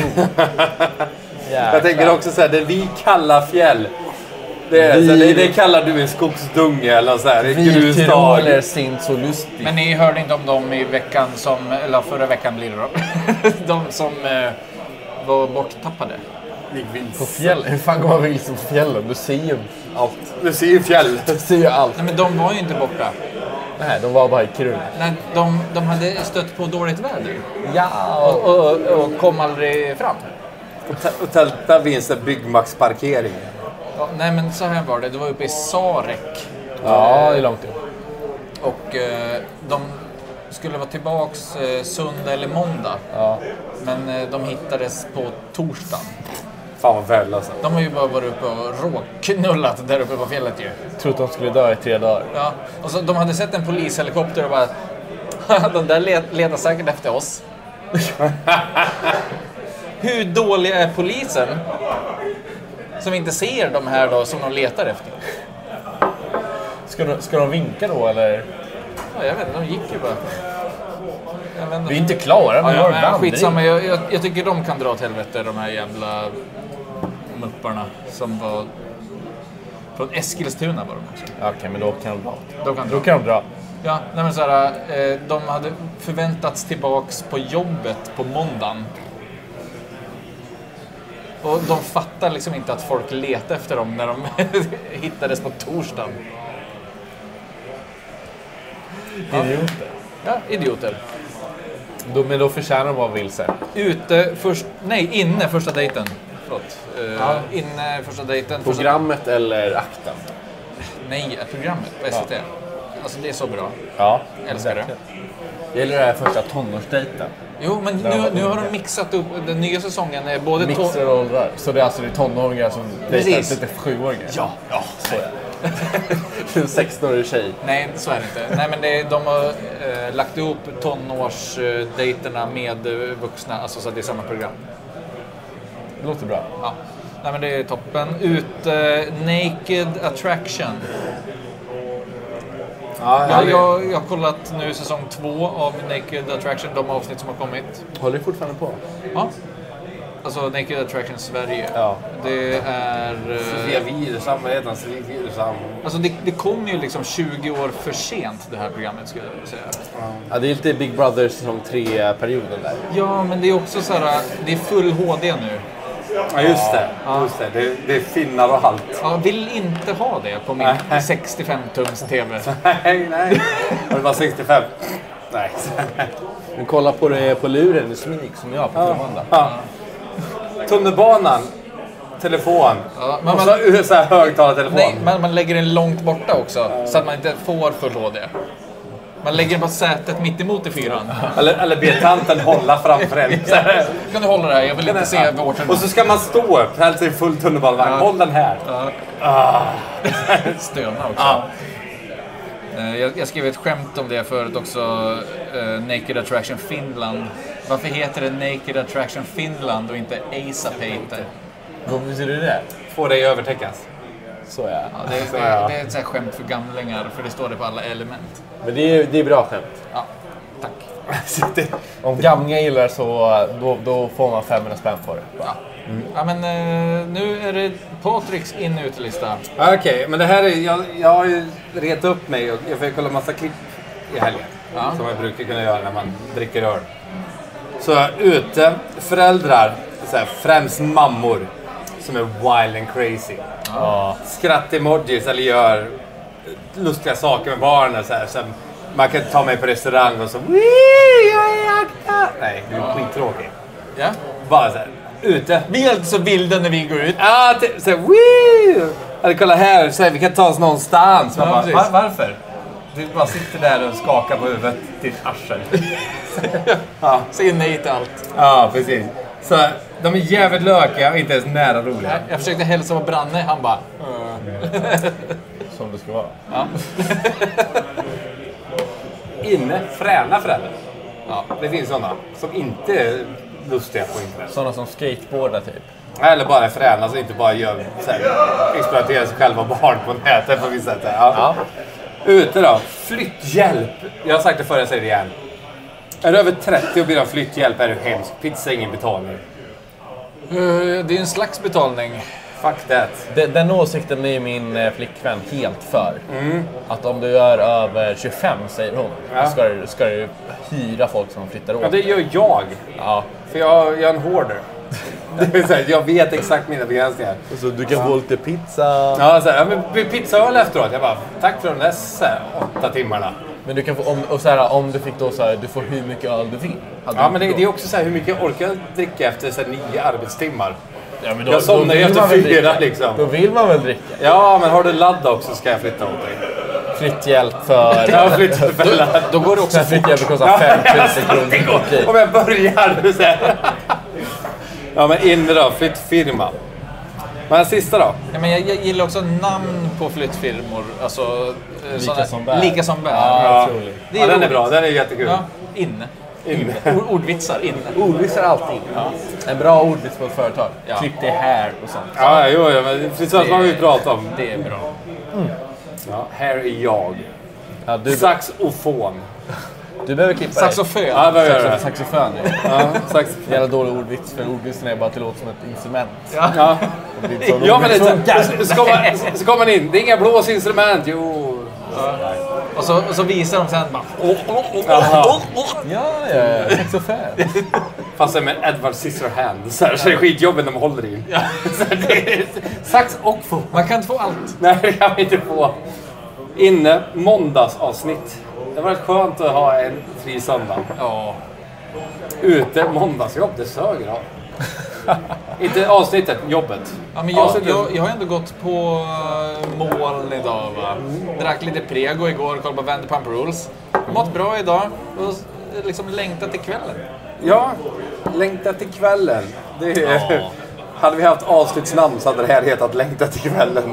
Jag tänker också så här, det vi kallar fjäll. Det, är, vi, så det, det kallar du en skogsdunge eller så här. Vi tyroler sind så lustig. Men ni hörde inte om dem i veckan som, eller förra veckan blir det då. De som eh, var borttappade. På fjällen? Hur fan går man vilse på fjällen? Du ser ju allt. Du ser ju fjäll. Du ser ju allt. Nej, men de var ju inte borta. Nej, de var bara i Kiruna. Nej, de, de hade stött på dåligt väder. Ja. Och, och, och kom aldrig fram. Och tälta vid en byggmaxparkering. Ja, nej, men så här var det. Det var uppe i Sarek. Ja, det är långt upp. Och eh, de skulle vara tillbaks eh, söndag eller måndag. Ja. Men eh, de hittades på torsdagen. Fan vad väl alltså. De har ju bara varit uppe och råknullat där uppe på fjället ju. Trodde de skulle dö i tre dagar. Ja, och så de hade sett en polishelikopter och bara de där led, leder säkert efter oss. Hur dålig är polisen som inte ser de här då som de letar efter? Ska de, ska de vinka då eller? Ja, jag vet inte, de gick ju bara. Jag vet inte. Vi är inte klara, men Ja, har ja, men vandring. skitsamma, jag, jag, jag tycker de kan dra åt helvete, de här jävla mupparna som var från Eskilstuna var de också. Okej, okay, men då kan de dra. De kan Då dra. kan de dra. Ja, nej men så här, eh, de hade förväntats tillbaks på jobbet på måndagen. Och de fattar liksom inte att folk letar efter dem när de hittades på torsdagen. Idioter. Ja, idioter. Då, men då förtjänar de vad vilse. Ute först, nej, inne första dejten. Förlåt. Uh, Inne första dejten. Första, Programmet eller akten? nej, programmet på S V T. Ja. Alltså det är så bra. Ja. Älskar det. Det gäller det här första tonårsdejten. Jo, men nu, nu har de mixat upp den nya säsongen. Är både to- Mixar åldrar. Så det är alltså det är tonåringar som dejtar Precis. lite sjuåringar? Ja, ja, Så är det. En sexton-årig tjej. nej, så är det inte. Nej, men det är, de har eh, lagt ihop tonårsdejterna med eh, vuxna, alltså så att det är samma program. Det låter bra. Ja. Nej, men det är toppen. Ut eh, Naked Attraction. Ja, Ja, jag, jag har kollat nu säsong två av Naked Attraction, de avsnitt som har kommit. Håller du fortfarande på? Ja. Alltså Naked Attraction Sverige. Ja. Det är... eh, Sofia Widersham, vad heter han? Sofia Widersham. Alltså det, det kom ju liksom tjugo år för sent, det här programmet skulle jag säga. Ja, det är lite Big Brother säsong tre-perioden där. Ja, men det är också så här, det är full H D nu. Ja, just det. Just det. Det, det är finnar och allt. Jag vill inte ha det på min sextiofem tums T V. Nej, nej. Har du bara sextiofem? Nej. Men kolla på det på luren i smyg som jag på måndag. Ja. Tunnelbanan. Telefon. Ja, men och man- så, så här högtalartelefon. Nej, man, man lägger den långt borta också, så att man inte får full H D. Man lägger den på sätet mitt emot i fyran. Eller, eller ber tanten hålla framför en. Så här. Kan du hålla det här? Jag vill inte se vårt. Och så ska man stå upp, helt i full tunnelbanevagn. Ja. Håll den här. Stöna också. Ja. Eh, Jag, jag skrev ett skämt om det förut också. eh, Naked Attraction Finland. Varför heter det Naked Attraction Finland och inte ASAP-hater? Vad betyder det? Får dig övertäckas. Så ja. Ja, det, är- det, är- det är ett sånt här skämt för gamlingar, för det står det på alla element. Men det är, det är bra skämt. Ja, tack. Om gamlingar gillar så då, då får man femhundra spänn på det. Ja. Ja, men eh, nu är det Patriks in- och utelista. Okej, okay, men det här är... Jag, jag har ju retat upp mig och jag får kolla massa klipp i helgen. Ja. Som jag brukar kunna göra när man dricker öl. Så ute, föräldrar, så här, främst mammor, som är wild and crazy. Ja. Skratt-emojis eller gör lustiga saker med barnen. Så här, så här, man kan ta mig på restaurang och så... "Wii, jag är akta." Nej, det är skittråkigt. Ja. Bara så här, ute. Vi är alltså vilda när vi går ut. Ja, t- så här, "Wii!" Eller kolla här, så här, vi kan ta oss någonstans. Man Ja, bara, precis. "Va- varför? Du bara sitter där och skakar på huvudet till arsel. ja. Säger nej till allt. ja, precis. Så de är jävligt lökiga och inte ens nära roliga. Jag försökte hälsa på Branne, han bara... Som det ska vara. Ja. Inne, fräna föräldrar. Ja. Det finns sådana som inte är lustiga på internet. Sådana som skateboardar typ. Eller bara är fräna så inte bara gör så här, exploaterar sig själva och barn på nätet på vissa sätt. Ja. Ja. Ute då, flytthjälp. Jag har sagt det förr, jag säger det igen. Är du över trettio och ber om flytthjälp är du hemsk. Pizza är ingen betalning. Eh, Det är en slags betalning. Fuck that. Den, den åsikten är min eh, flickvän helt för. Att om du är över tjugofem, säger hon, Ja. då ska du, ska du hyra folk som flyttar åt. Ja, det gör jag. Ja. För jag, jag är en hoarder. Det är så här, jag vet exakt mina begränsningar. Så du kan få lite pizza. Ja, så här, ja, men pizzaöl efteråt. Jag bara, tack för de där så här, åtta timmarna. Men du kan få, om, och så här, om du fick då så här, du får hur mycket öl du vill. Hade Ja, du men det, då- det är också så här, hur mycket orkar jag dricka efter så här, nio arbetstimmar? Ja, men då, Jag somnar då ju vill efter man väl fyra, dricka. liksom. Då vill man väl dricka. Ja, men har du ladd också ska jag flytta åt dig. flytthjälp för... Ja, flyttfällan. Då går det också Sen flytthjälp kostar fem tusen kronor. Okej. Om jag börjar nu så här. Ja, men inne då, flyttfirma. Men sista då? Ja, men jag, jag gillar också namn på flyttfirmor. Alltså, eh, Lika såna- som bär. Lika som bär. Ja, otroligt. Det Ja, den är roligt. bra, den är jättekul. Ja, inne. Inne. Ord, ordvitsar, inne. Ordvitsar alltid. En bra ordvits på ett företag. Ja. Klipp det här och sånt. Ja, jo, ja, men frisörsman har vi pratat om. Det är bra. Ja, här är jag. Ja, du, Saxofon. du behöver klippa dig. Saxofön. Ja, jag behöver göra det. Saxofön. Ja, sax... Jävla dålig ordvits, för ordvitsen är bara att det låter som ett instrument. Ja. Det blir inte så Ja, men det ordvits är funkar. så, så, kommer man, så kommer man in. Det är inga blåsinstrument. Jo. Och så, och så visar de sen bara... Jaha. Ja, ja, ja. Saxofön. Fast det är med Edward Scissorhand. Så här, så är det skitjobbigt när man håller i. Så här, det är sax och få. Man kan inte få allt. Nej, det kan vi inte få. Inne, måndagsavsnitt. Det var skönt att ha en fri söndag. Ja. Ute, måndagsjobb, det söger av. Inte avsnittet, jobbet. Ja, men jag, Avsnittet. jag, jag har ändå gått på uh, moln idag, va. Drack lite prego igår, kollade på Vanderpump Rules. Mått bra idag och liksom längtat till kvällen. Ja, längta till kvällen. Det är, hade vi haft avsnittsnamn så hade det här hetat Längta till kvällen.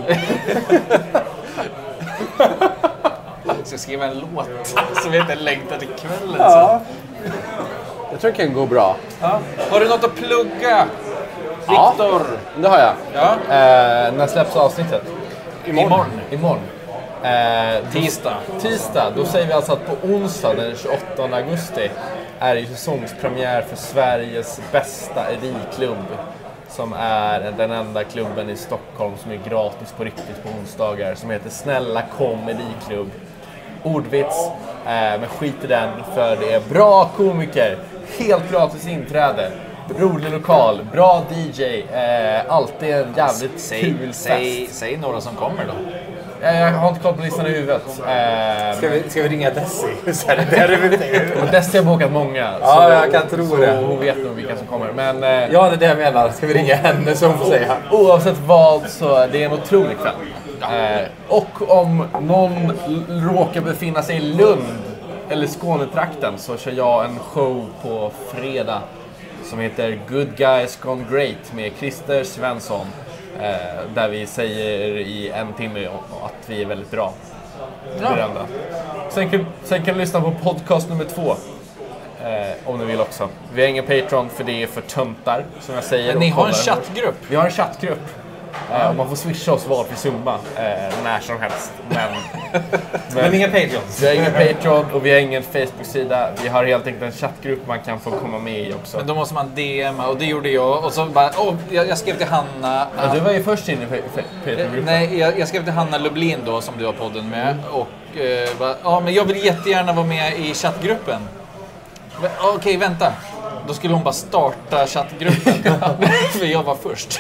Jag ska skriva en låt som heter Längta till kvällen. Ja. Jag tror det kan gå bra. Så. Har du något att plugga? Ja. Viktor? Det har jag. Ja. Eh, när släpps avsnittet? Imorgon. Imorgon. Eh, Tisdag. Tisdag, då säger vi alltså att på onsdag den tjugoåttonde augusti är det säsongspremiär för Sveriges bästa elitklubb, som är den enda klubben i Stockholm som är gratis på riktigt på onsdagar, som heter Snälla kom elitklubb. Ordvits, eh, men skit i den, för det är bra komiker, helt gratis inträde, rolig lokal, bra D J, eh, alltid en jävligt Säg, kul säg, fest. säg några som kommer då. Eh, Jag har inte koll på listan i huvudet. Eh, Ska vi, ska vi ringa Desi? Så här, det är det inte. och Desi har bokat många. Ja, jag kan tro så det. hon vet nog vilka som kommer. Men eh, Ja, det är det jag menar. Ska vi ringa henne så hon får säga? oavsett vad så är det en otrolig kväll. Eh, och om någon l- råkar befinna sig i Lund eller Skånetrakten så kör jag en show på fredag som heter Good Guys Gone Great med Christer Svensson. Eh, där vi säger i en timme att vi är väldigt bra. Berömda. Sen kan, sen kan du lyssna på podcast nummer två. Eh, om du vill också. Vi har ingen Patreon för det är för töntar, som jag säger. Men ni och har en kollar. chattgrupp. Vi har en chattgrupp. Eh, och man får swisha oss valfri summa eh, när som helst. Men, men inga Patreons. vi har ingen Patreon och vi har ingen Facebook-sida. Vi har helt enkelt en chattgrupp man kan få komma med i också. Men då måste man D M och det gjorde jag. Och så bara, åh, jag, jag skrev till Hanna. Ja, du var ju först inne i pa- pa- Patreon-gruppen. Nej, jag, jag skrev till Hanna Lublin då, som du har podden med. Och eh, bara, ja, men jag vill jättegärna vara med i chattgruppen. Men, Okej, vänta. Då skulle hon bara starta chattgruppen. För jag var först.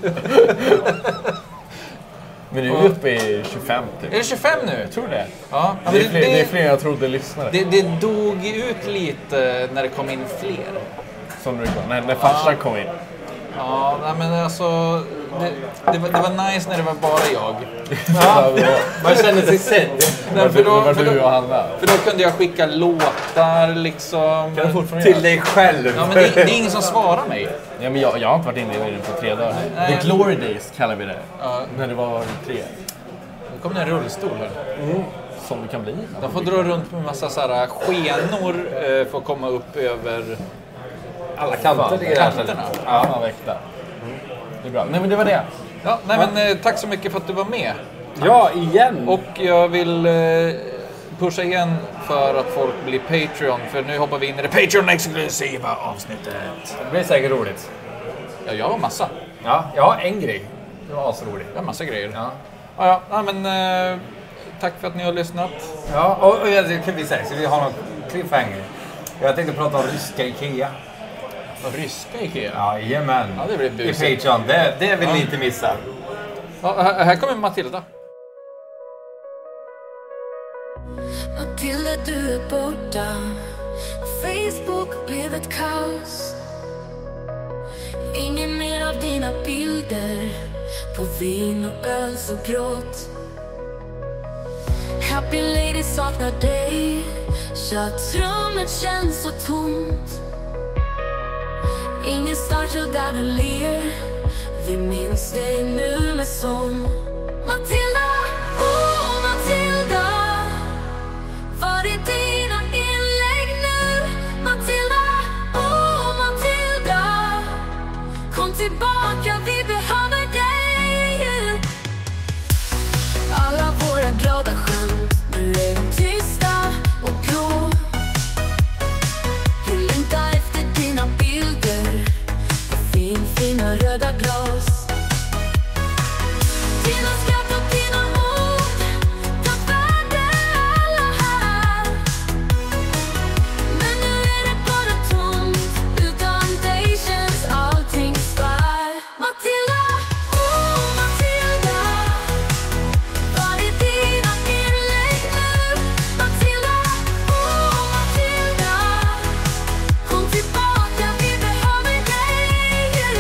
Men du är uppe i tjugofem typ. Är det tjugofem nu? Jag tror det. Ja, men Det är, det, fler, det är det, fler än jag trodde lyssnare. det, det dog ut lite när det kom in fler. Som du när, när farsan kom in. Ja, nej, men alltså... Det, det, var, det var nice när det var bara jag. Ja, det var- Man känner sig sedd. Nej, för det då, var för du och då, Hanna. för då kunde jag skicka låtar liksom. Kan du fortfarande Till dig själv. Ja, men det, det är ingen som svarar mig. Ja, men jag, jag har inte varit inne i det på tre dagar. Nej. The Glory Days kallar vi det. Ja. När det var tre. Nu kommer det en rullstol här. Som det kan bli. De får dra runt med en massa så här skenor eh, för att komma upp över Alla kanter ligger där. kanterna. Ja, man väckta. Det är bra. Nej, men det var det. Ja, nej, men eh, tack så mycket för att du var med. Ja, igen. Och jag vill eh, pusha igen för att folk blir Patreon. För nu hoppar vi in i det Patreon-exklusiva avsnittet. Det blir säkert roligt. Ja, jag har massa. Ja, jag har en grej. Det var asroligt. Jag har massa grejer. Ja. Ja, ja, ja, men eh, tack för att ni har lyssnat. Ja, och, och jag kan vi säga, så vi har någon cliffhanger. Jag tänkte prata om ryska Ikea. Och ryska Ikea. Ja, jajamän. Ja, det blir I busigt. Patreon, det, det vill Ja. ni inte missa. Ja, här, här kommer Matilda. Matilda, du är borta. Facebook blev ett kaos. Ingen mer av dina bilder på vin och öl så gråt. happy lady saknar dig. Köttrummet känns så tomt. Ingen startar där du ler. Vi minns dig nu med sång. Matilda, oh Matilda, var är dina inlägg nu? Matilda, oh Matilda, kom tillbaka, vi behöver dig. Alla våra glada skämt nu är tysta och grå. Vi längtar efter dina bilder och fin, fina röda glas. Dina skratt och dina ord tar värde alla här. Men nu är det bara tomt. Utan dig känns allting svär. Matilda, oh Matilda, var är dina inlägg nu? Matilda, oh Matilda, kom tillbaka, vi behöver dig.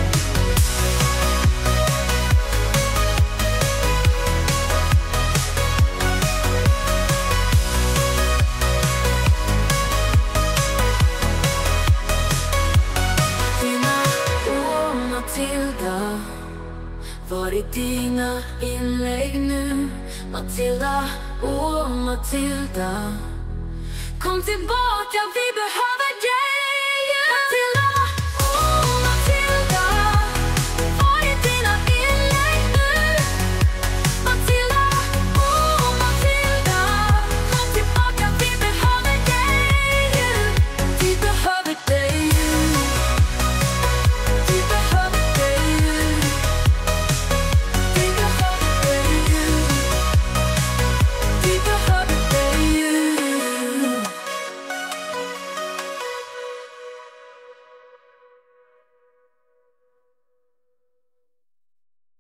Dina, oh Matilda, var är dina inlägg nu? Matilda, oh Matilda, kom tillbaka, vi behöver